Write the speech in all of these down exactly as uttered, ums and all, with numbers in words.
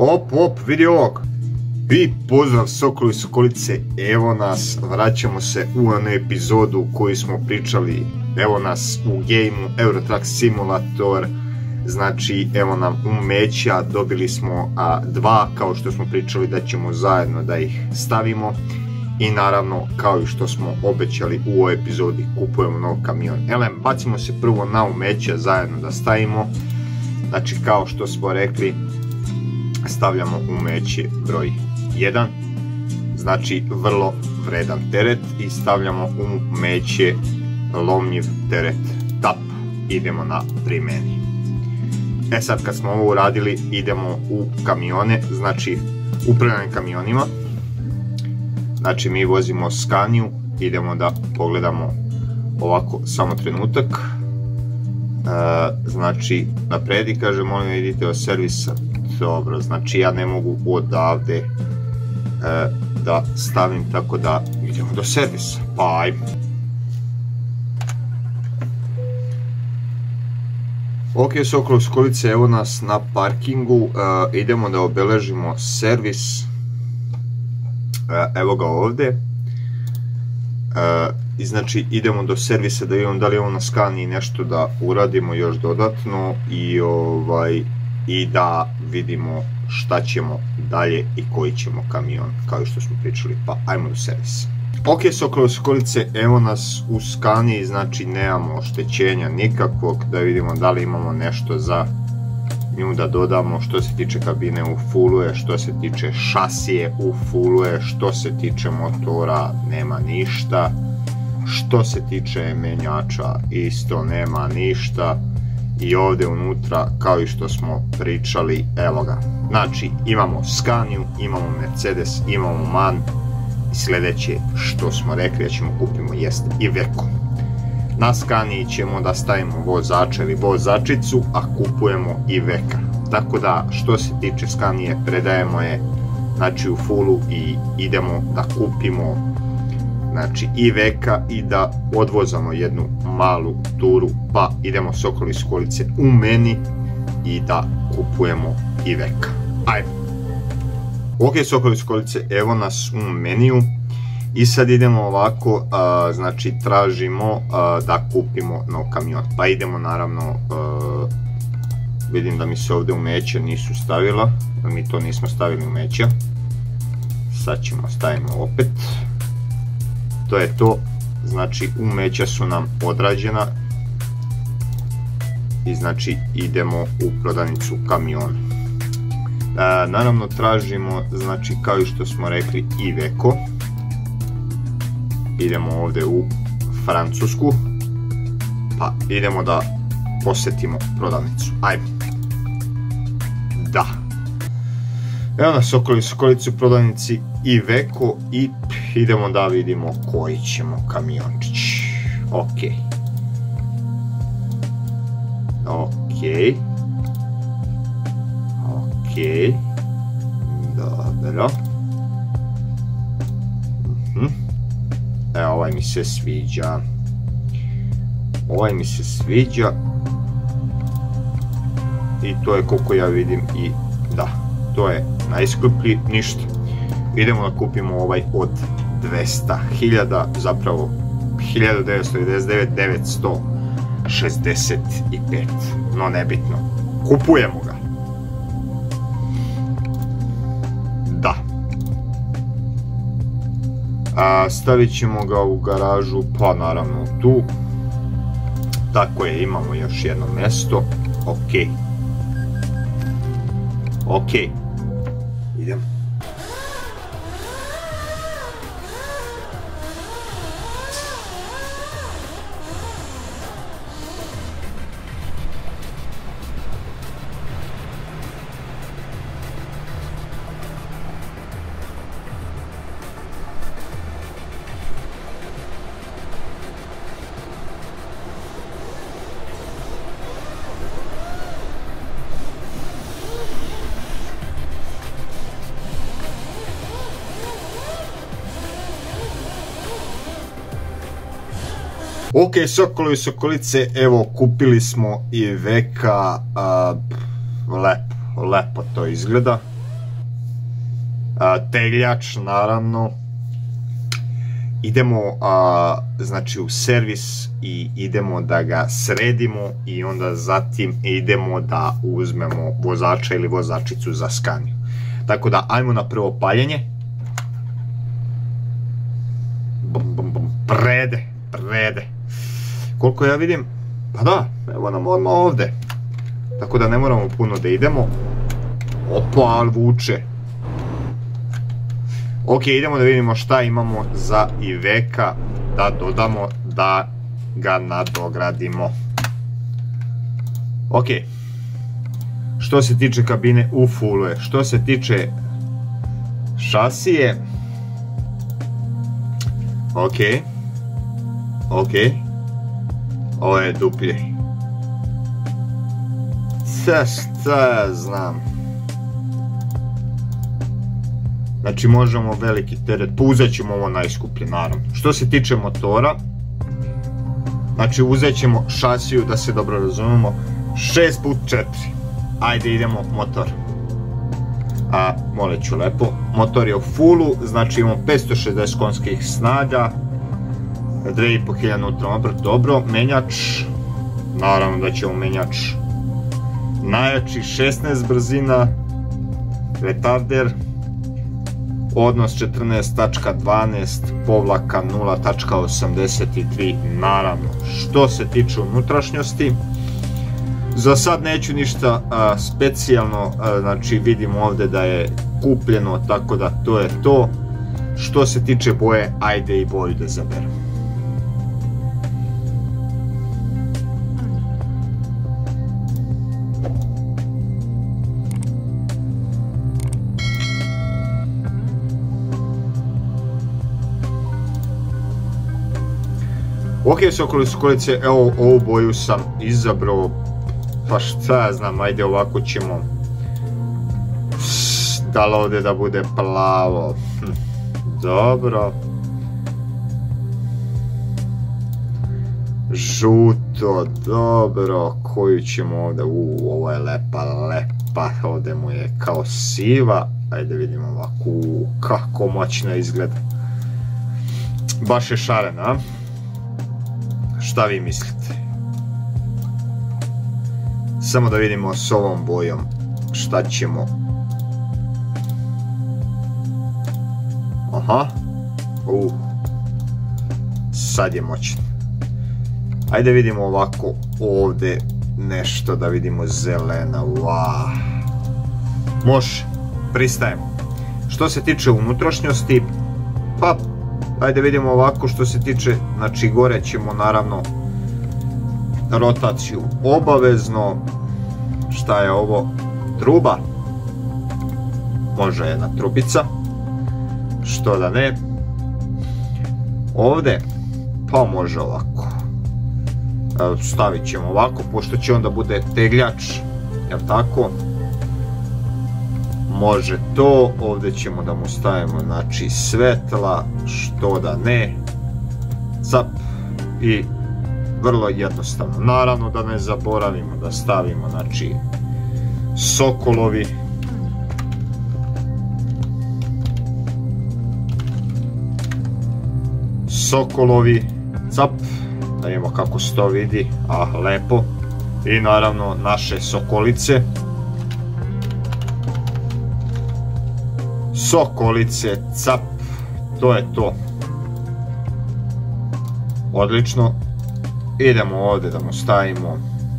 Op, op, vidi ovog. I pozdrav Sokolovi i Sokolice, evo nas, vraćamo se u onu epizodu koju smo pričali, evo nas u gameu Euro Truck Simulator, znači evo nam umeća, dobili smo a, dva, kao što smo pričali da ćemo zajedno da ih stavimo i naravno kao i što smo obećali u ovoj epizodi kupujemo nov kamion. Elem, bacimo se prvo na umeća zajedno da stavimo, znači kao što smo rekli stavljamo umeće broj jedan, znači vrlo vredan teret i stavljamo u umeće lomljiv teret tap, idemo na primjeni. E sad kad smo ovo uradili idemo u kamione, znači upravljanje kamionima, znači mi vozimo Scaniu, idemo da pogledamo ovako samo trenutak, e, znači napredi kaže molim idite od servisa, dobro, znači ja ne mogu odavde e, da stavim, tako da idemo do servisa, pa ajmo. Ok, Sokolovi i Sokolice, evo nas na parkingu, e, idemo da obeležimo servis, e, evo ga ovde, e, i znači idemo do servisa da vidimo da li je on na Scanii nešto da uradimo još dodatno i ovaj i da vidimo šta ćemo dalje i koji ćemo kamion, kao što smo pričali, pa ajmo do servisa. Ok, Sokolovi i Sokolice, evo nas u Scanii, znači nemamo oštećenja nikakvog, da vidimo da li imamo nešto za nju da dodamo, što se tiče kabine u fullu je, što se tiče šasije u fullu je, što se tiče motora nema ništa, što se tiče menjača isto nema ništa. I ovdje unutra, kao i što smo pričali, evo ga. Znači, imamo Scaniu, imamo Mercedes, imamo MAN i sljedeće što smo rekli da ćemo kupimo jest Iveco. Na Scanii ćemo da stavimo vozača ili vozačicu, a kupujemo Iveca. Tako da, što se tiče Scanije, predajemo je znači u fullu i idemo da kupimo znači Iveca i da odvozamo jednu malu turu, pa idemo Sokolovi i Sokolice u meni i da kupujemo Iveca. Ajde. Ok, Sokolovi i Sokolice, evo nas u meniju i sad idemo ovako, a, znači tražimo a, da kupimo nov kamion, pa idemo naravno, a, vidim da mi se ovdje umeća nisu stavila, da mi to nismo stavili umeća, sad ćemo stavimo opet. To je to, znači umeća su nam odrađena i znači idemo u prodavnicu kamiona. E, naravno tražimo, znači kao i što smo rekli, Iveco. Idemo ovdje u Francusku, pa idemo da posjetimo prodavnicu. Ajde. Da. Evo nas Sokolovi i Sokolice u prodavnici Iveco i idemo da vidimo koji ćemo kamiončić. Ok. Ok. Ok. Dobro. Uh-huh. Evo, ovaj mi se sviđa. Ovaj mi se sviđa. I to je koliko ja vidim i da. To je najskuplji, ništa. Idemo da kupimo ovaj od dvesta hiljada, zapravo hiljadu devetsto devedeset devet, devetsto šezdeset pet, no nebitno. Kupujemo ga. Da. A, stavit ćemo ga u garažu, pa naravno tu. Tako je, imamo još jedno mjesto. Ok. Ok. Idemo. Ok, Sokolovi i Sokolice, evo kupili smo Iveca, lepo, lepo to izgleda. tegljač naravno. Idemo a, znači u servis i idemo da ga sredimo i onda zatim idemo da uzmemo vozača ili vozačicu za Scaniu. Tako da ajmo na prvo paljenje. Bum, bum, bum. Prede, prede. Koliko ja vidim, pa da, evo nam odmah ovde. Tako da ne moramo puno da idemo. Opa, ali vuče. Ok, idemo da vidimo šta imamo za Iveka da dodamo, da ga nadogradimo. Ok. Što se tiče kabine, u fullu je. Što se tiče šasije, ok. Ok. Ovo je duplje. Sve šta ja znam. Znači možemo veliki teret, pa uzet ćemo ovo najskuplje naravno. Što se tiče motora, znači uzet ćemo šasiju, da se dobro razumemo, šest puta četiri. Ajde idemo motor. A, molit ću lepo, motor je u fullu, znači imamo petsto šezdeset konjskih snaga, dve i po hiljade newton metara, dobro, menjač, naravno da ćemo menjač najjači, šesnaest brzina, retarder, odnos četrnaest tačka dvanaest povlaka nula tačka osamdeset tri, naravno. Što se tiče unutrašnjosti, za sad neću ništa a, specijalno, a, znači vidimo ovde da je kupljeno, tako da to je to. Što se tiče boje, ajde i boju da zaberem. Ok, sokoli sokolice, evo ovu boju sam izabrao, pa šta ja znam, ajde ovako ćemo, da li ovdje da bude plavo, hm. Dobro, žuto, dobro, koju ćemo ovdje, uuu, ovo je lepa, lepa, ovdje mu je kao siva, ajde vidimo ovako, uuu, kako moćno izgleda, baš je šarena, a? Šta vi mislite? Samo da vidimo s ovom bojom šta ćemo. Aha. Uh. Sad je moćno. Ajde vidimo ovako ovdje nešto, da vidimo zelena. Wow. Može. Pristajemo. Što se tiče unutrašnjosti, pa ajde vidimo ovako, što se tiče, znači gore ćemo naravno rotaciju obavezno. Šta je ovo? Truba. Može jedna trubica. Što da ne. Ovdje, pa može ovako. Stavit ćemo ovako, pošto će onda bude tegljač, jel tako? Može to, ovdje ćemo da mu stavimo, znači, svetla, što da ne, cap, i vrlo jednostavno. Naravno da ne zaboravimo da stavimo, znači, sokolovi, sokolovi, cap, da vidimo kako se to vidi, ah, lepo, i naravno naše sokolice, sokolice, cap, to je to. Odlično. Idemo ovdje da mu stavimo,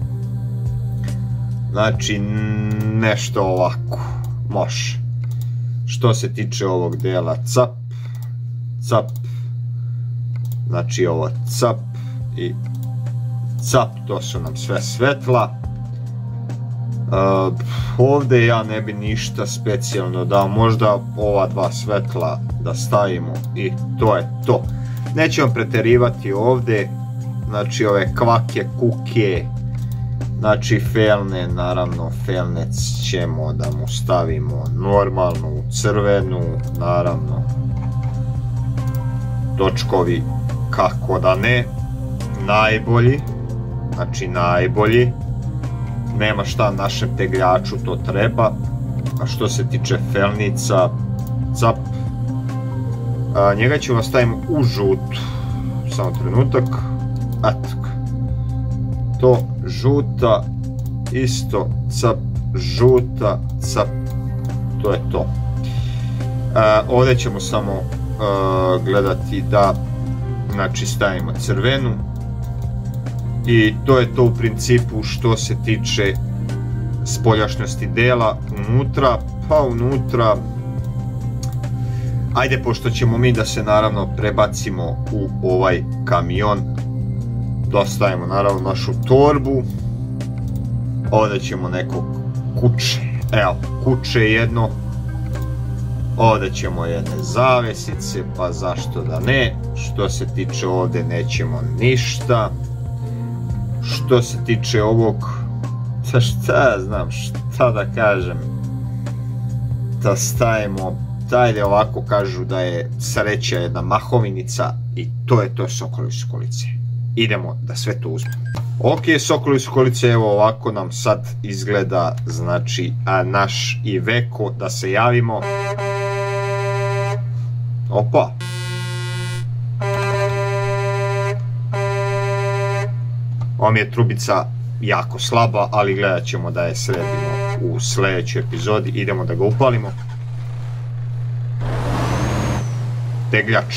znači, nešto ovako, može. Što se tiče ovog dela, cap, cap, znači ovo cap i cap, to su nam sve svetla. Uh, ovdje ja ne bi ništa specijalno dao, možda ova dva svetla da stavimo i to je to. Nećemo preterivati ovdje, znači ove kvake, kuke, znači felne, naravno felnec ćemo da mu stavimo normalnu, crvenu, naravno točkovi, kako da ne, najbolji, znači najbolji. Nema šta našem tegljaču, to treba. A što se tiče felnica, cap. A, njega ćemo staviti u žutu. Samo trenutak. Eto. To žuta, isto cap, žuta, cap. To je to. A, ovdje ćemo samo a, gledati da, znači, stavimo crvenu. I to je to u principu što se tiče spoljašnjosti dela. Unutra, pa unutra, ajde, pošto ćemo mi da se naravno prebacimo u ovaj kamion, dostavimo naravno našu torbu. Ovdje ćemo neko kuće, evo, kuće jedno. Ovdje ćemo jedne zavesice, pa zašto da ne. Što se tiče ovdje nećemo ništa. Što se tiče ovog, šta ja znam, šta da kažem, da stavimo, tajde ovako, kažu da je sreća jedna mahovinica i to je to Sokolovi Sokolice. Idemo da sve to uzmemo. Ok, Sokolovi Sokolice, evo ovako nam sad izgleda, znači, a naš Iveco, da se javimo. Opa. Ova mi je trubica jako slaba, ali gledat ćemo da je sredimo u sljedećoj epizodi. Idemo da ga upalimo. Tegljač.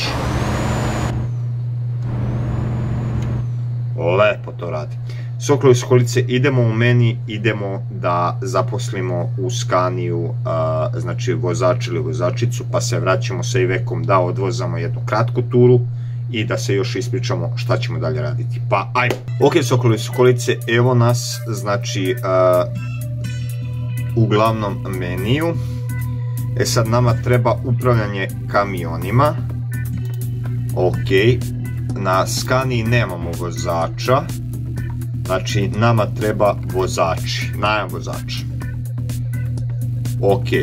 Lepo to radi. Sokolovi Sokolice, idemo u meni, idemo da zaposlimo u Scaniu, a, znači vozač ili vozačicu, pa se vraćamo sa Ivecom da odvozamo jednu kratku turu i da se još ispričamo šta ćemo dalje raditi. Pa ajmo. Ok, Sokolovi Sokolice, evo nas, znači, a, u glavnom meniju. E sad nama treba upravljanje kamionima. Ok, na Scanii nemamo vozača. Znači, nama treba vozači, najam vozača. Ok.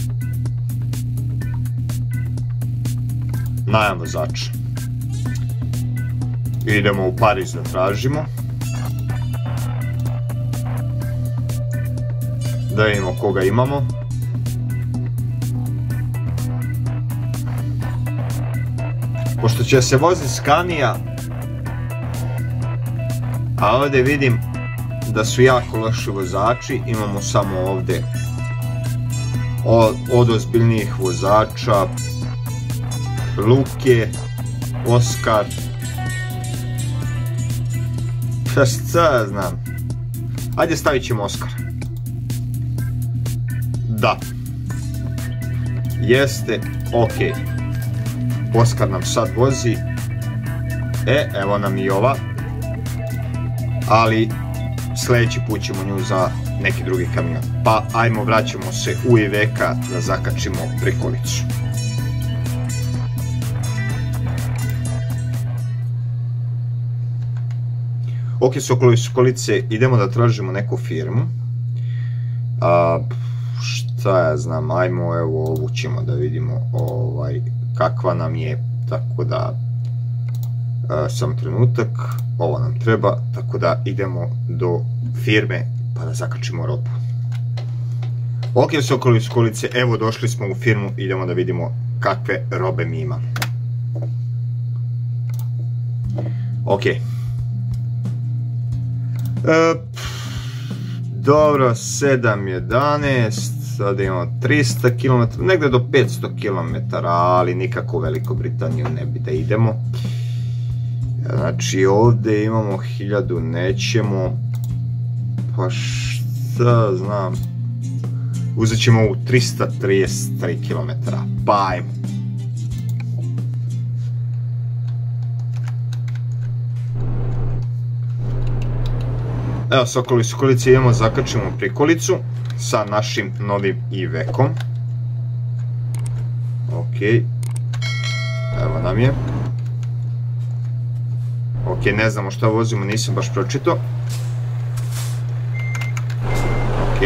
Najam vozača. Idemo u Pariz da tražimo. Da vidimo koga imamo. Pošto će se voziti Scania, a ovdje vidim da su jako loši vozači, imamo samo ovdje od ozbiljnijih vozača Luke, Oskar, šta ja znam, ajde stavit ćemo Oskar. Da, jeste, ok, Oskar nam sad vozi, e, evo nam i ova. Ali sljedeći put ćemo nju za neki drugi kamion. Pa ajmo, vraćamo se u Iveca da zakačimo prikolicu. Ok, Sokolovi Sokolice, idemo da tražimo neku firmu. A, šta ja znam, ajmo, evo ovu ćemo da vidimo ovaj, kakva nam je, tako da... Uh, samo trenutak, ovo nam treba, tako da idemo do firme pa da zakačimo robu. Ok, Sokolovi Sokolice, evo došli smo u firmu, idemo da vidimo kakve robe mi imamo. Ok. Uh, dobro, sedam jedanaest, sada imamo tristo kilometara, negdje do petsto kilometara, ali nikako u Veliku Britaniju ne bi da idemo. Znači ovdje imamo hiljadu, nećemo, pa šta znam, uzet ćemo u tristo trideset tri kilometra, pa ajmo. Evo, Sokolovi Sokolice, idemo, zakačimo prikolicu sa našim novim Ivecom. Ok, evo nam je. Ok, ne znamo šta vozimo, nisam baš pročitao. Ok.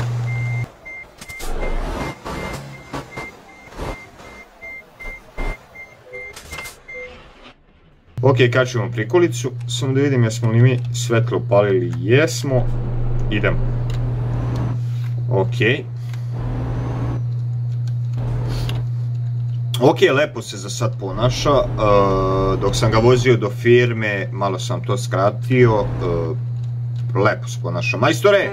Ok, kačemo prikolicu, samo da vidim jesmo li mi svetlo upalili, jesmo, idemo. Ok. Ok, lepo se za sad ponaša, uh, dok sam ga vozio do firme, malo sam to skratio, uh, lepo se ponaša. Majstore!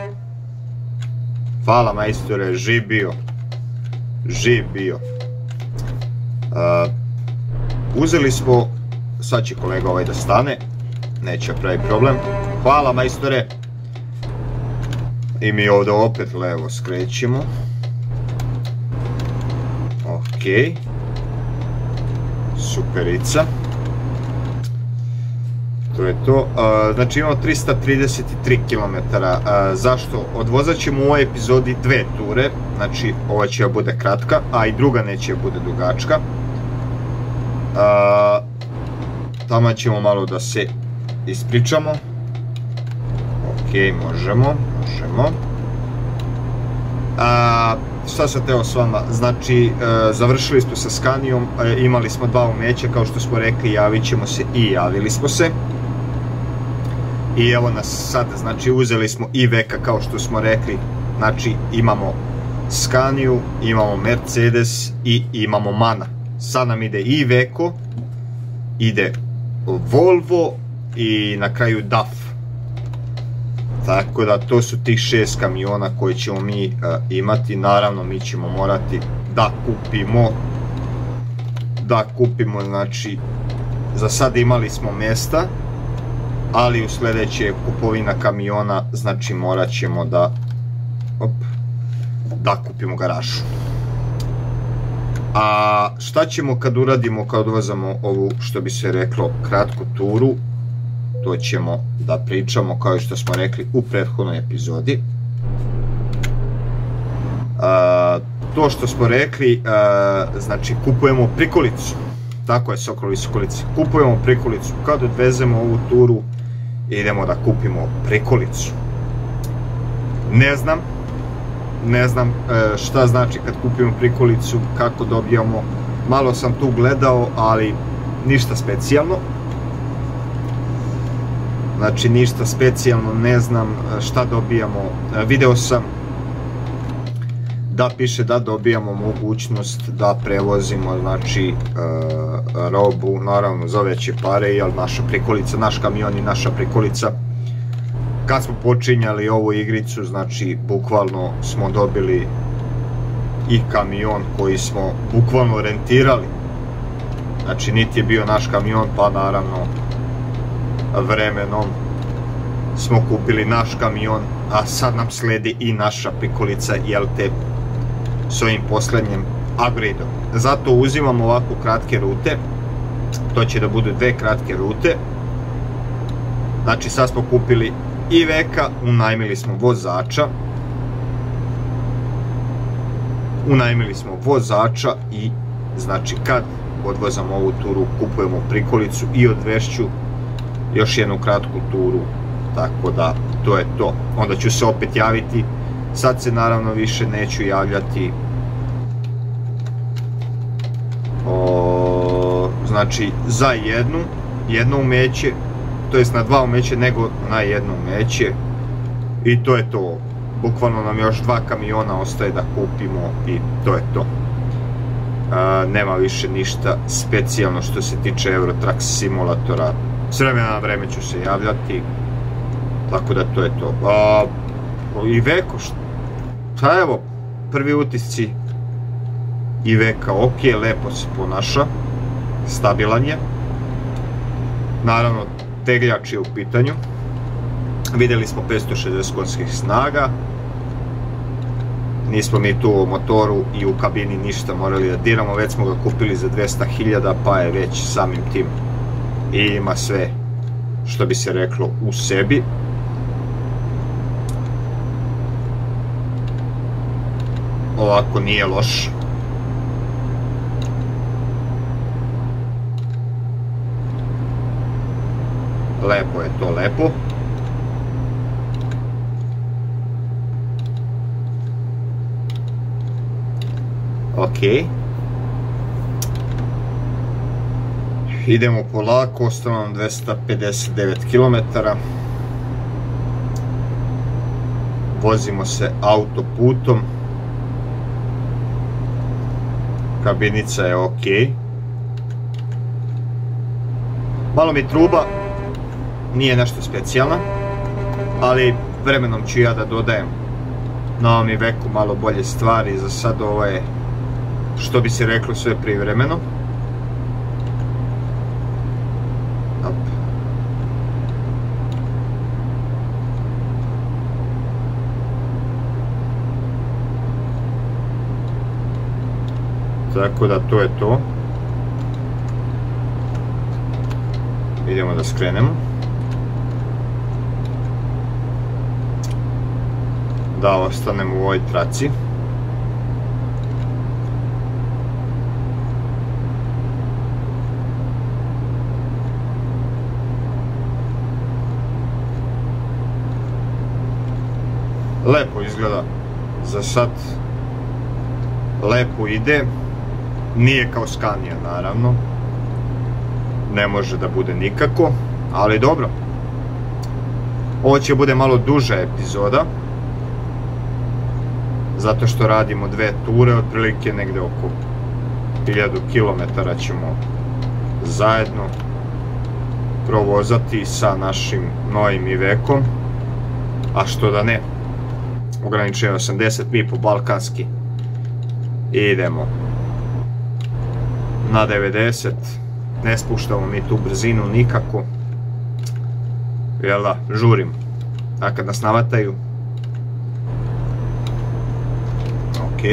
Hvala majstore, živ bio, živ bio. Uh, uzeli smo, sad će kolega ovaj da stane, neće pravi problem. Hvala majstore! I mi ovdje opet levo skrećemo. Ok, superica, to je to. Uh, znači imamo trista trideset tri kilometara. Uh, zašto? Odvozat ćemo u ovoj epizodi dve ture, znači ova će bude kratka, a i druga neće bude dugačka. Uh, tamo ćemo malo da se ispričamo. Ok, možemo, možemo. Uh, Šta sam teo s vama, znači e, završili smo sa Scaniom, e, imali smo dva umeća, kao što smo rekli, javit ćemo se i javili smo se. I evo nas sad, znači uzeli smo Iveca kao što smo rekli, znači imamo Scaniu, imamo Mercedes i imamo Mana. Sad nam ide Iveco, ide Volvo i na kraju D A F. Tako da to su tih šest kamiona koje ćemo mi uh, imati. Naravno mi ćemo morati da kupimo da kupimo, znači za sad imali smo mjesta, ali u sljedeće kupovina kamiona, znači morat ćemo da op, da kupimo garažu. A šta ćemo kad uradimo, kad odvozamo ovu, što bi se reklo, kratku turu, to ćemo da pričamo, kao što smo rekli u prethodnoj epizodi. A, to što smo rekli, a, znači kupujemo prikolicu, tako je Sokolovi Sokolici, kupujemo prikolicu, kad odvezemo ovu turu idemo da kupimo prikolicu. Ne znam, ne znam šta znači kad kupimo prikolicu, kako dobijamo, malo sam tu gledao, ali ništa specijalno. Znači ništa specijalno, ne znam šta dobijamo. Video sam da piše da dobijamo mogućnost da prevozimo, znači e, robu, naravno za veće pare, jer naša prikolica, naš kamion i naša prikolica. Kad smo počinjali ovu igricu, znači bukvalno smo dobili i kamion koji smo bukvalno rentirali. Znači niti je bio naš kamion, pa naravno vremenom smo kupili naš kamion, a sad nam sledi i naša prikolica, jel te, s ovim posljednjim upgradeom. Zato uzimamo ovako kratke rute, to će da budu dve kratke rute. Znači sad smo kupili Iveca, unajmili smo vozača, unajmili smo vozača i znači kad odvozamo ovu turu kupujemo prikolicu i odvešću još jednu kratku turu, tako da to je to. Onda ću se opet javiti, sad se naravno više neću javljati o, znači za jednu jedno umeće, to jest na dva umeće, nego na jedno umeće i to je to. Bukvalno nam još dva kamiona ostaje da kupimo i to je to. A, nema više ništa specijalno što se tiče Euro Truck simulatora. S vremena na vreme ću se javljati, tako da to je to. A, Iveco, šta evo, prvi utisci Iveca, ok, lepo se ponaša, stabilan je. Naravno, tegljač je u pitanju. Vidjeli smo petsto šezdeset konjskih snaga. Nismo mi tu u motoru i u kabini ništa morali da diramo, već smo ga kupili za dvesta hiljada, pa je već samim tim i ima sve, što bi se reklo, u sebi. Ovako nije loš. Lepo je to, lepo. Ok. Idemo polako, ostalo nam dvesta pedeset devet kilometara. Vozimo se autoputom. Kabinica je ok. Malo mi truba nije nešto specijalna, ali vremenom ću ja da dodajem na ovom Ivecu malo bolje stvari. Za sad ovo je, što bi se reklo, sve privremeno. Op. Tako da to je to. Idemo da skrenemo. Da ostanemo u ovoj traci. Lepo izgleda za sad. Lepo ide. Nije kao Scania, naravno. Ne može da bude nikako, ali dobro. Ovo će bude malo duža epizoda, zato što radimo dve ture, otprilike negde oko hiljadu kilometara ćemo zajedno provozati sa našim novim Ivecom, a što da ne, ograničenje osamdeset, mi po balkanski idemo na devedeset, ne spuštamo mi tu brzinu nikako, jel da, žurimo, a kad nas navataju, ok.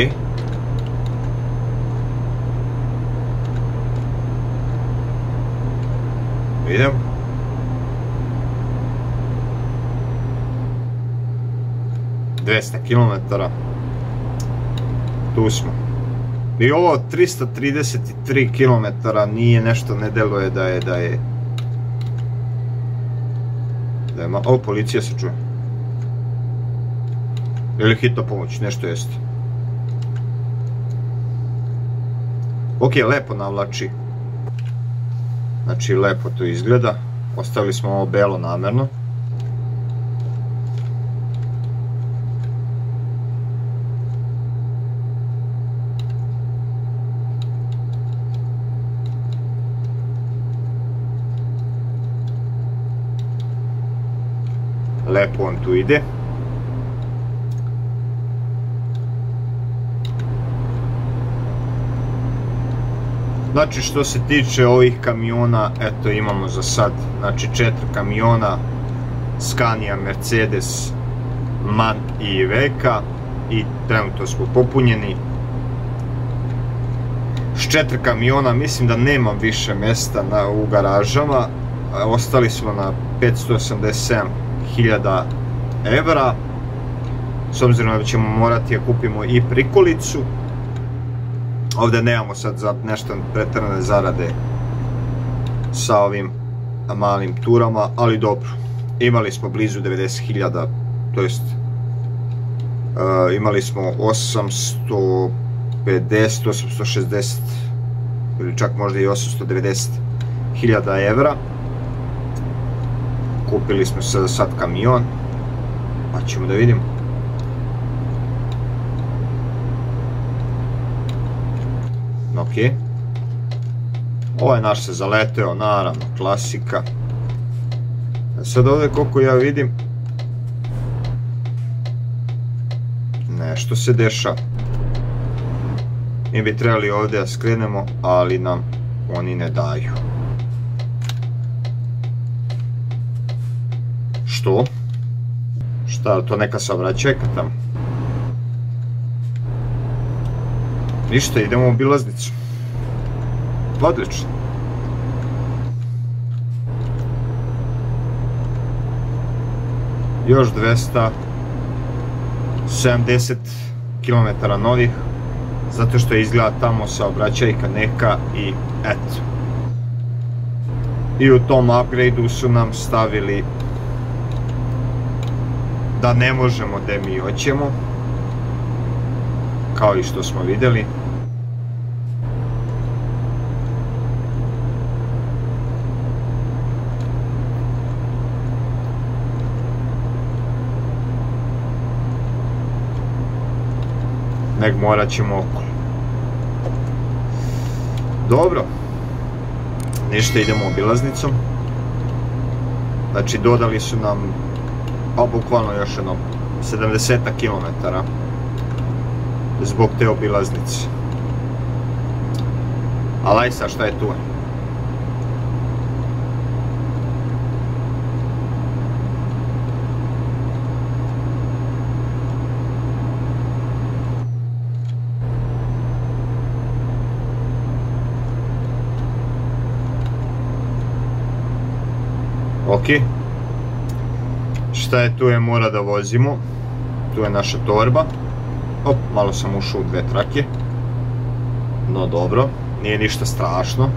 Idem. dvesta kilometara. Tu smo. I ovo trista trideset tri kilometara nije nešto, ne deluje da je, da je... Da je ma... O, policija se čuje. Ili hitna pomoć, nešto jeste. Ok, lepo navlači. Znači, lepo to izgleda. Ostavili smo ovo belo namerno. Lepo on tu ide. Znači, što se tiče ovih kamiona, eto imamo za sad, znači četiri kamiona, Scania, Mercedes, MAN i Iveca, i trenutno smo popunjeni. S četiri kamiona mislim da nemam više mjesta na, u garažama, ostali smo na petsto osamdeset sedam hiljada evra, s obzirom da ćemo morati da kupimo i prikolicu. Ovdje nemamo sad za nešto pretjerane zarade sa ovim malim turama, ali dobro. Imali smo blizu devedeset hiljada, to jest uh, imali smo osamsto pedeset, osamsto šezdeset ili čak možda i osamsto devedeset hiljada evra. Kupili smo sad, sad kamion, pa ćemo da vidimo. Ok. Ovaj naš se zaleteo, naravno, klasika. Sad ovdje koliko ja vidim, nešto se dešava. Mi bi trebali ovdje da skrenemo, ali nam oni ne daju. Što? Šta, to neka saobraćajka tamo? Ništa, idemo u obilaznicu. Odlično. Još dvesta sedamdeset kilometara novih, zato što izgleda tamo saobraćajka neka i eto. I u tom upgrade-u su nam stavili da ne možemo gde mi hoćemo, kao i što smo vidjeli. Nek morat ćemo okolo. Dobro. Ništa, idemo obilaznicom. Znači dodali su nam pa bukvalno još jedno sedamdeset kilometara zbog te obilaznice. Ali aj sad, šta je tu? Ok. Šta je tu je, mora da vozimo. Tu je naša torba. Op, malo sam ušao u dve trake. No dobro, nije ništa strašno.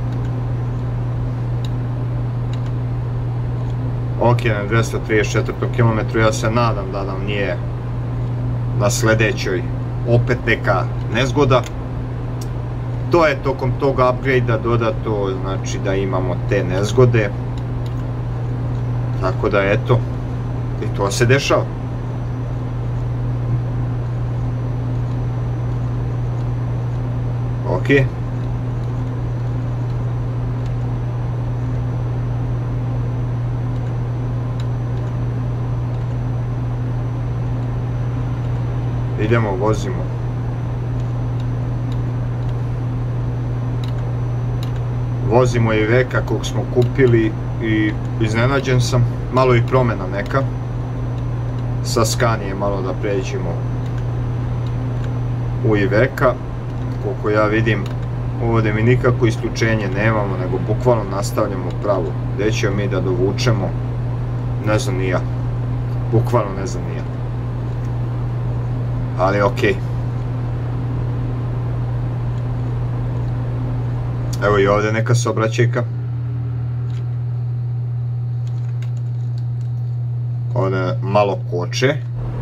Ok, na dvesta trideset četvrtom kilometru, ja se nadam da nam nije na sledećoj opet neka nezgoda. To je tokom tog upgrade-a dodato, znači da imamo te nezgode. Tako da eto, i to se dešava. Ok. Idemo, vozimo. Vozimo i Veka kog smo kupili i iznenađen sam. Malo i promjena neka. Sa Scanie malo da pređemo u Iveka. Koliko ja vidim, ovdje mi nikako isključenje nemamo, nego bukvalno nastavljamo pravo. Gdje ćemo mi da dovučemo, ne znam ni ja. Bukvalno ne znam ni ja. Ali okej. Evo i ovdje neka saobraćajka. Ovdje malo koče.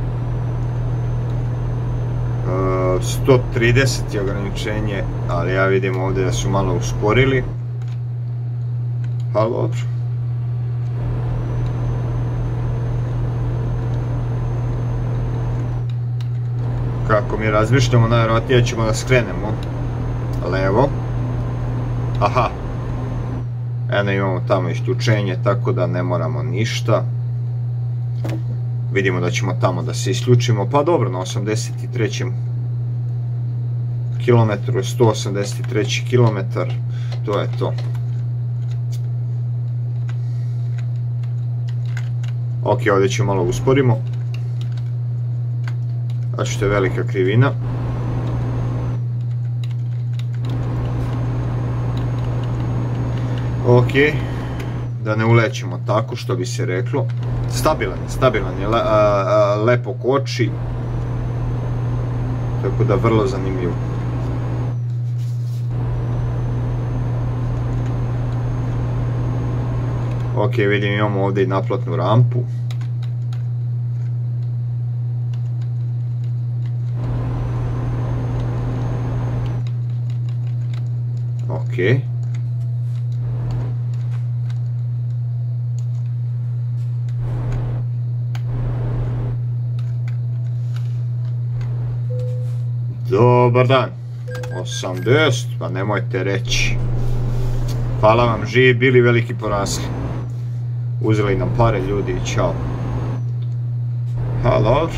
sto trideset je ograničenje, ali ja vidim ovdje da su malo usporili. Ali dobro. Kako mi razmišljamo, najvjerojatnije ćemo da skrenemo levo. Aha. Eno imamo tamo isključenje, tako da ne moramo ništa. Vidimo da ćemo tamo da se isključimo, pa dobro, na osamdeset trećem kilometru, sto osamdeset treći kilometar, to je to. Ok, ovdje ćemo malo usporimo. Znači to je velika krivina. Ok, da ne ulećemo tako što bi se reklo. Stabilan je, stabilan je, le, a, a, lepo koči. Tako da vrlo zanimljivo. Ok, vidim imamo ovdje i naplatnu rampu. Ok. Dobar dan. osamdeset, pa nemojte reći. Hvala vam, živi bili, veliki porasli. Uzeli nam pare ljudi i čao. Ha, dobro.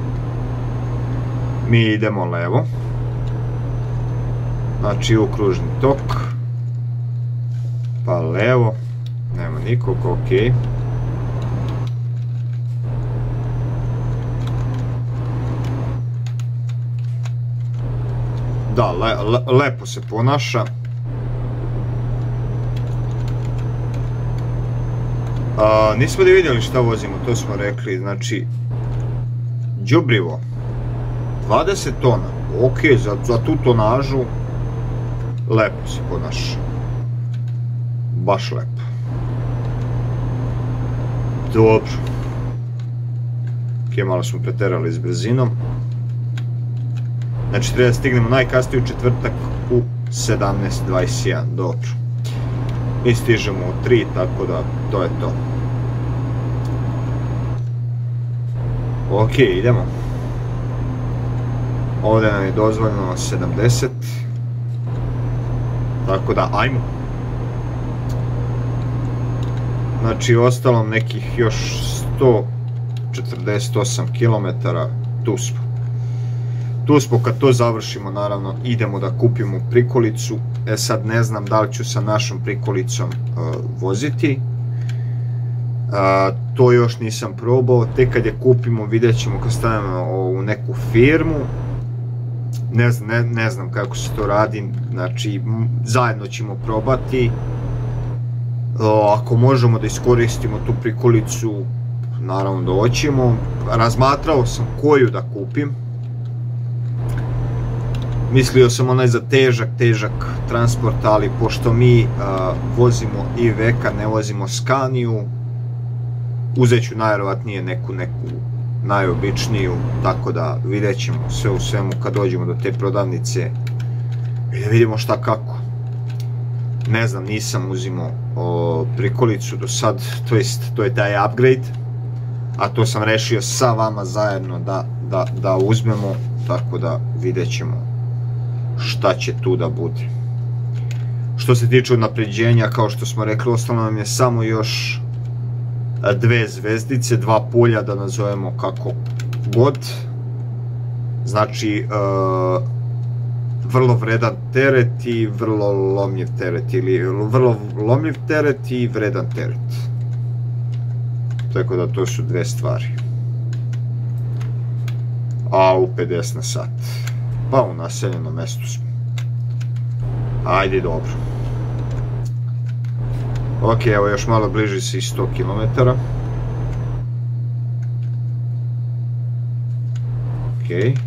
Mi idemo levo. Znači u kružni tok. Pa levo. Nema nikog, ok. Da, le, le, lepo se ponaša. A, nismo da vidjeli šta vozimo, to smo rekli, znači đubrivo dvadeset tona, ok, za, za tu tonažu lepo se ponaša, baš lepo. Dobro, ok, malo smo preterali s brzinom, znači treba da stignemo najkasnije u četvrtak u sedamnaest dvadeset jedan, dobro. Mi stižemo u tri, tako da to je to. Ok, idemo. Ovdje nam je dozvoljeno sedamdeset. Tako da, ajmo. Znači, ostalo nekih još sto četrdeset osam kilometara, tu smo. Tu smo, kad to završimo, naravno, idemo da kupimo prikolicu. E sad, ne znam da li ću sa našom prikolicom uh, voziti. Uh, to još nisam probao, tek kad je kupimo vidjet ćemo kad stavimo u neku firmu. Ne znam, ne, ne znam kako se to radi, znači zajedno ćemo probati. Uh, ako možemo da iskoristimo tu prikolicu, naravno da hoćemo. Razmatrao sam koju da kupim. Mislio sam onaj za težak, težak transport, ali pošto mi uh, vozimo Iveca, ne vozimo Scaniu, uzet ću najvjerovatnije neku, neku najobičniju, tako da vidjet ćemo sve u svemu kad dođemo do te prodavnice i da vidimo šta kako. Ne znam, nisam uzimao o, prikolicu do sad, to jest, to je taj upgrade, a to sam rešio sa vama zajedno da, da, da uzmemo, tako da vidjet ćemo šta će tu da bude. Što se tiče unapređenja, kao što smo rekli, ostalo nam je samo još dve zvezdice, dva polja, da nazovemo kako god. Znači, uh, vrlo vredan teret i vrlo lomljiv teret, ili vrlo lomljiv teret i vredan teret. Tako da to su dve stvari. A u pedeset na sat. Pa u naseljenom mestu smo. Ajde, dobro. Ok, evo još malo bliži se i sto kilometara. Ok.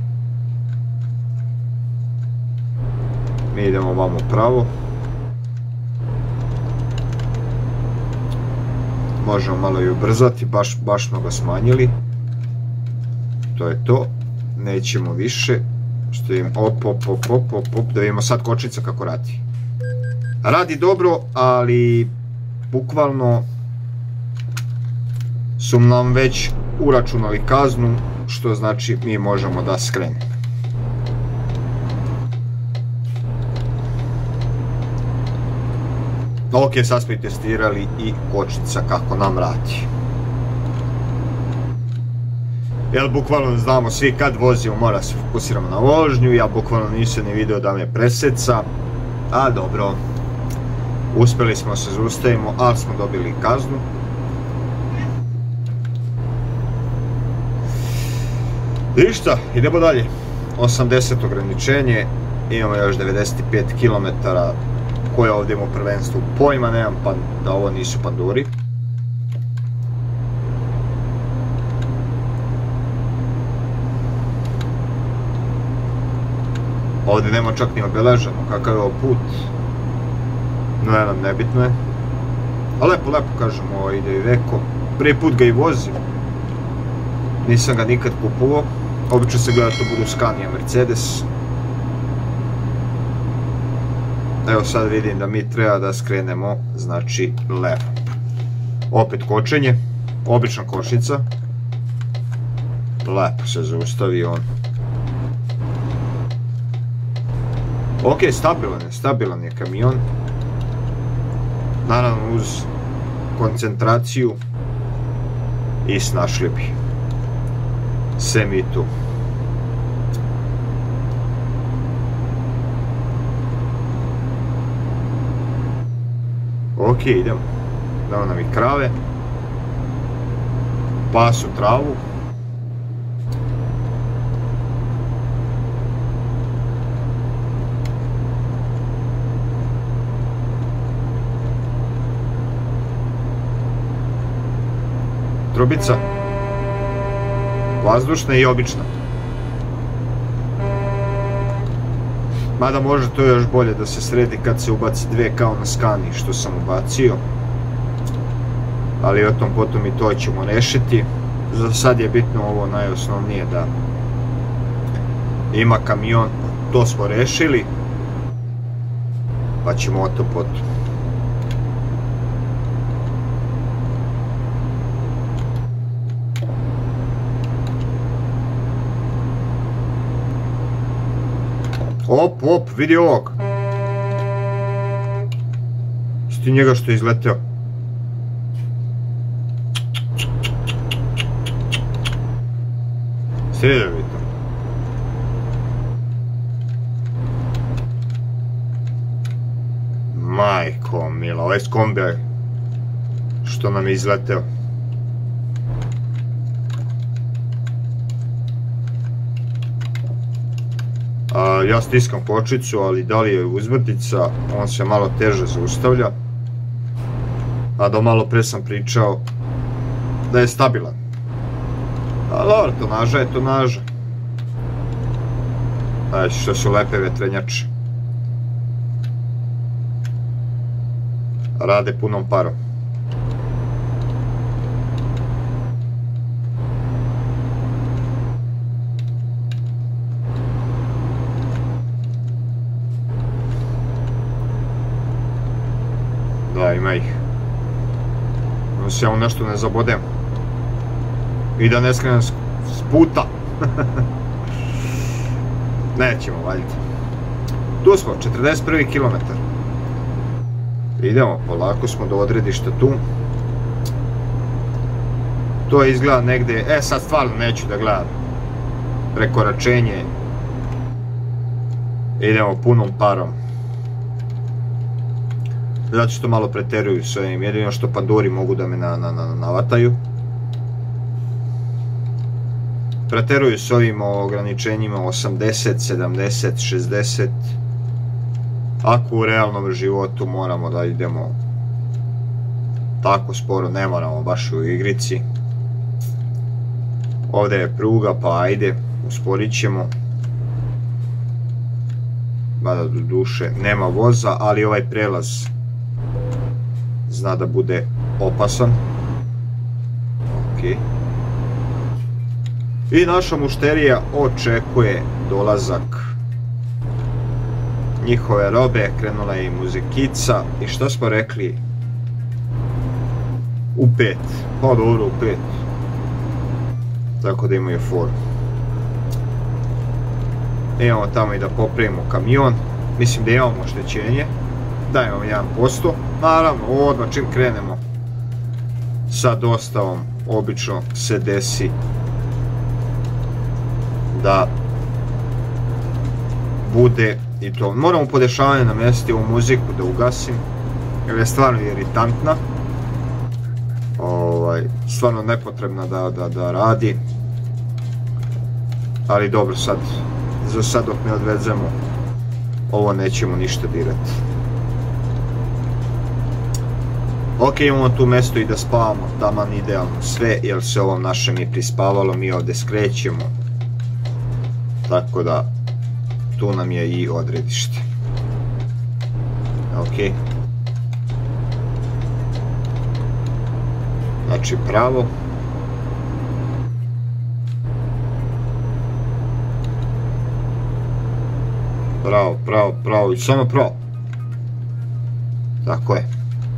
Mi idemo vamo pravo. Možemo malo i ubrzati, baš, baš smo ga smanjili. To je to. Nećemo više. Stojim, op, op, op, op, op, op, da vidimo sad kočnica kako radi. Radi dobro, ali bukvalno su nam već uračunali kaznu, što znači mi možemo da skrenemo. Ok, sad smo i testirali i kočnica kako nam radi. Jer bukvalno znamo svi kad vozimo mora se fokusiramo na vožnju, ja bukvalno nisam ni video da me preseca, a dobro. Uspjeli smo se zaustavimo, ali smo dobili kaznu. I šta, idemo dalje. osamdeset ograničenje, imamo još devedeset pet kilometara. Koje ovdje imamo prvenstvo? Pojma nemam pa da ovo nisu panduri. Ovdje nema čak ni obeleženo kakav je ovo put. No, ne znam, nebitno je. A lepo, lepo kažemo, ovo ide Iveco. Prvi put ga i vozim. Nisam ga nikad kupovao. Obično se gleda to budu Scania, Mercedes. Evo sad vidim da mi treba da skrenemo, znači, levo. Opet kočenje. Obična kočnica. Lepo se zaustavi on. Ok, stabilan je, stabilan je kamion. Naravno uz koncentraciju i snašli bi. Sve mi tu. Ok, idemo. Dao nam i krave. Pasu travu. Trubica. Vazdušna i obična. Mada može to još bolje da se sredi kad se ubaci dve kao na Scani što sam ubacio. Ali o tom potom i to ćemo rešiti. Za sad je bitno ovo najosnovnije da ima kamion, to smo rešili. Pa ćemo o to potom. Op, op, vidi ovog. ti njega što je izleteo. Sviđa mi to. Majko mila, ovaj skombij što nam je izleteo. A, ja stiskam kočicu, ali da li je uzbrtica, on se malo teže zaustavlja. A do malo pre sam pričao da je stabilan. A dobro, tonaža je tonaža. Ajde, što su lepe vetrenjače. Rade punom parom. Da, ima ih. Da se ja nešto ne zabodem. I da ne skrenem s puta. Nećemo valjiti. Tu smo, četrdeset prvi kilometar. Idemo, polako smo do odredišta tu. To izgleda negde, e sad stvarno neću da gledam. Prekoračenje. Idemo punom parom. Zato što malo preteruju s ovim, jedino što panduri mogu da me na, na, na, navataju. Preteruju s ovim ograničenjima osamdeset, sedamdeset, šezdeset. Ako u realnom životu moramo da idemo tako sporo, ne moramo baš u igrici. Ovdje je pruga, pa ajde, usporit ćemo. Mada do duše nema voza, ali ovaj prelaz zna da bude opasan. Ok. I naša mušterija očekuje dolazak njihove robe, krenula je i muzikica. I što smo rekli? U pet. Pa dobro, u pet. Tako da imaju foru. Imamo tamo i da popravimo kamion. Mislim da imamo oštećenje. Da imamo jedan posto. Naravno, odmah čim krenemo sa dostavom, obično se desi da bude i to. Moramo podešavanje namjestiti ovu muziku da ugasim, jer je stvarno iritantna. Ovaj, stvarno nepotrebna da, da, da radi. Ali dobro, sad, za sad dok ne odvezemo, ovo nećemo ništa dirati. Ok, imamo tu mjesto i da spavamo, taman idealno sve, jer se ovom našem i prispavalo, mi ovdje skrećemo. Tako da, tu nam je i odredište. Ok. Znači pravo. Pravo, pravo, pravo i samo pravo. Tako je.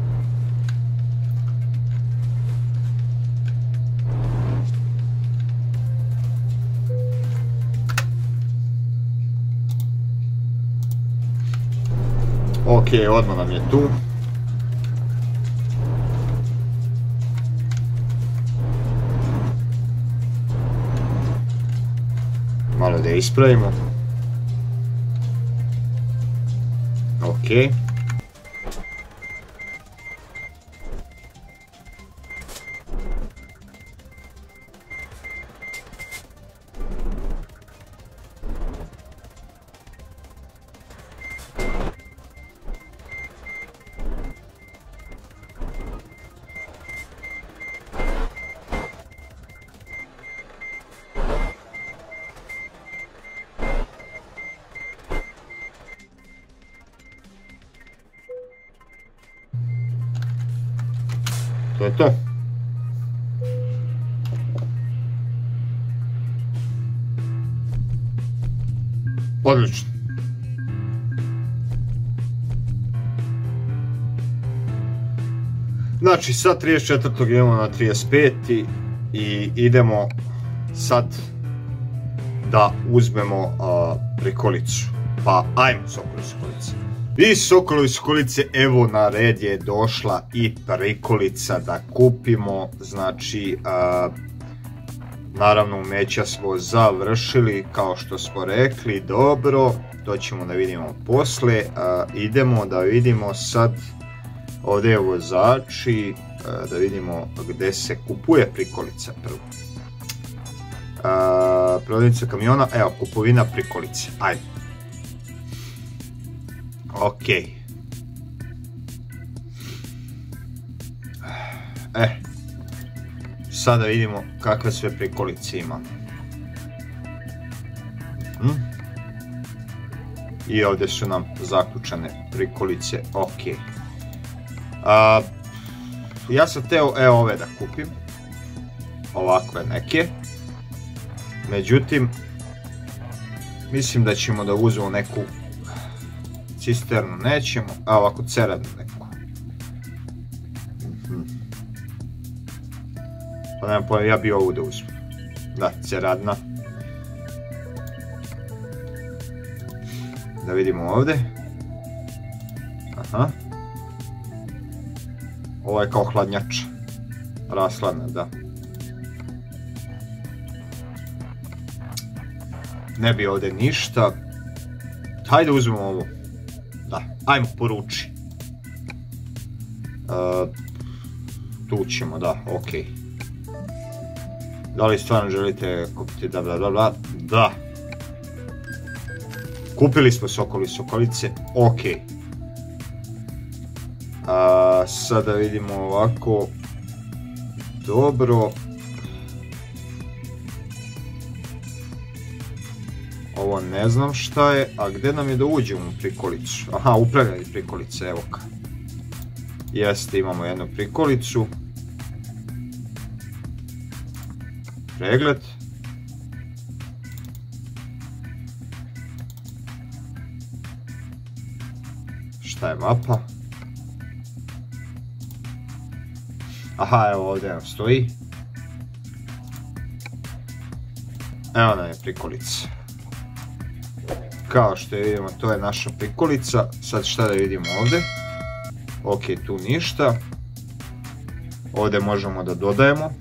Ok, odmah nam je tu. Malo da je ispravimo. Ok. To je to. Odlično. Znači, sa trideset četvrtog idemo na trideset peti i idemo sad da uzmemo a, prikolicu. Pa ajmo s ovom prikolicu. I Sokolovi Sokolice, evo na red je došla i prikolica da kupimo, znači a, naravno umeća smo završili kao što smo rekli, dobro, to ćemo da vidimo posle, a, idemo da vidimo sad, ovdje je vozači, a, da vidimo gdje se kupuje prikolica prvo. Prodavnica kamiona, evo kupovina prikolice, ajde. Ok. E, sada vidimo kakve sve prikolice imamo. Hm? I ovdje su nam zaključane prikolice, ok. A, ja sam teo evo ove da kupim, ovakve neke. Međutim, mislim da ćemo da uzmemo neku cisternu, nećemo, a ovako ceradnu neku. Pa nemam pojma, ja bi ovu da uzmem. Da, ceradna. Da vidimo ovdje. Aha. Ovo je kao hladnjača. Rashladna, da. Ne bi ovdje ništa. Hajde uzmemo ovo. Da, ajmo poruči. Uh, tu ćemo, da, ok. Da li stvarno želite kupiti, da, bla, bla, bla, da. Kupili smo Sokolovi Sokolice, ok. Uh, sada vidimo ovako. Dobro. Ovo ne znam šta je, a gdje nam je da uđemo u prikolicu? Aha, upravljanje prikolice, evo ka. Jeste, imamo jednu prikolicu. Pregled. Šta je mapa? Aha, evo ovdje nam stoji. Evo nam je prikolica. Kao što je vidimo, to je naša prikolica. Sad šta da vidimo ovdje? Ok, tu ništa. Ovdje možemo da dodajemo.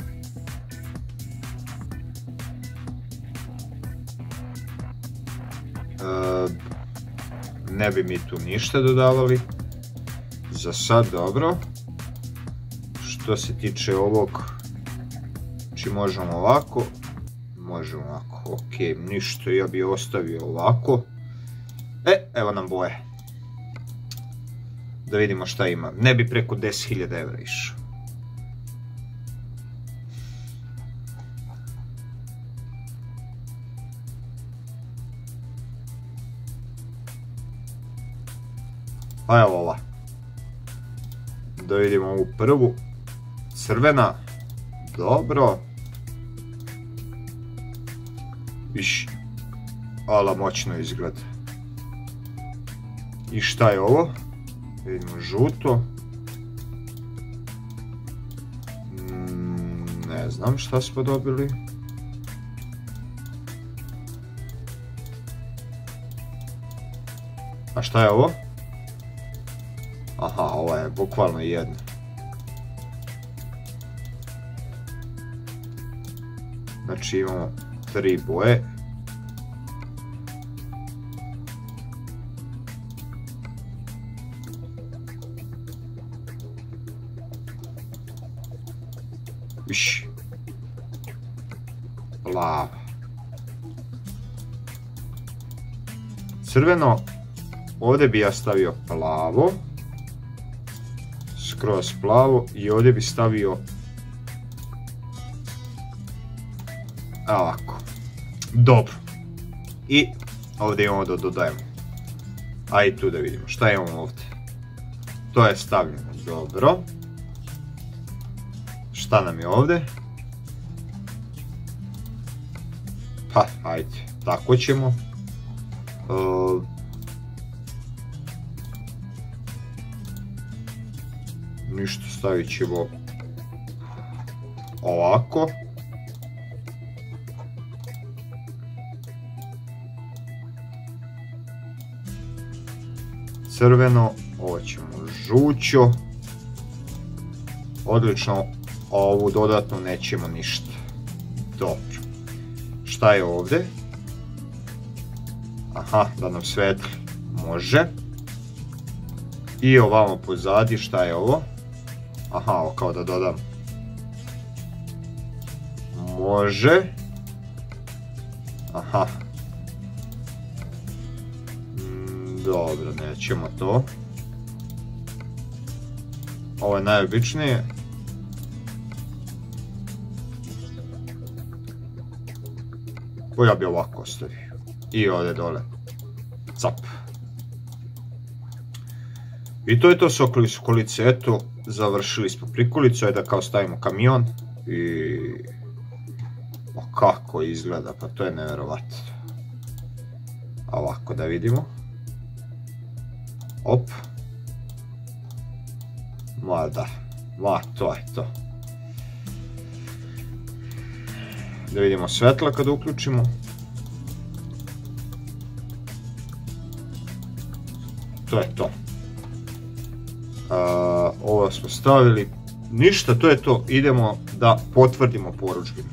E, ne bi mi tu ništa dodavali. Za sad dobro. Što se tiče ovog, znači možemo ovako. Možemo ovako, ok, ništa, ja bi ostavio ovako. E, evo nam boje. Da vidimo šta ima. Ne bi preko deset hiljada evra išao. Pa evo ova. Da vidimo ovu prvu. Crvena. Dobro. Viš. Ala moćno izgleda. I šta je ovo? Vidimo žuto. Mm, ne znam šta smo dobili. A šta je ovo? Aha, ovo je bukvalno jedna. Znači imamo tri boje. Viš. Plava. Crveno. Ovdje bi ja stavio plavo. Skroz plavo. I ovdje bi stavio ovako. Dobro. I ovdje imamo da dodajemo. Ajde tu da vidimo šta imamo ovdje. To je stavljeno. Dobro. Šta nam je ovdje? Pa, ajde. Tako ćemo. Uh, ništa, stavit ćemo ovako. crveno, ovo ćemo žućo. Odlično, ovu dodatnu nećemo ništa. Dobro. Šta je ovdje? Aha, da nam svetli. Može. I ovamo pozadi, šta je ovo? Aha, ovo kao da dodam. Može. Aha. Dobro, nećemo to. Ovo je najobičnije. Ovo ja bi ovako ostavio. I ovdje dole. Cap. I to je to Sokoli Sokolice. Eto, završili smo prikolicu. Ajde da kao stavimo kamion. I... O, kako izgleda, pa to je nevjerovatno. Ovako da vidimo. Op. Ma da, ma to je to. Da vidimo svetla kada uključimo. To je to. A, ovo smo stavili. Ništa, to je to. Idemo da potvrdimo porudžbinu.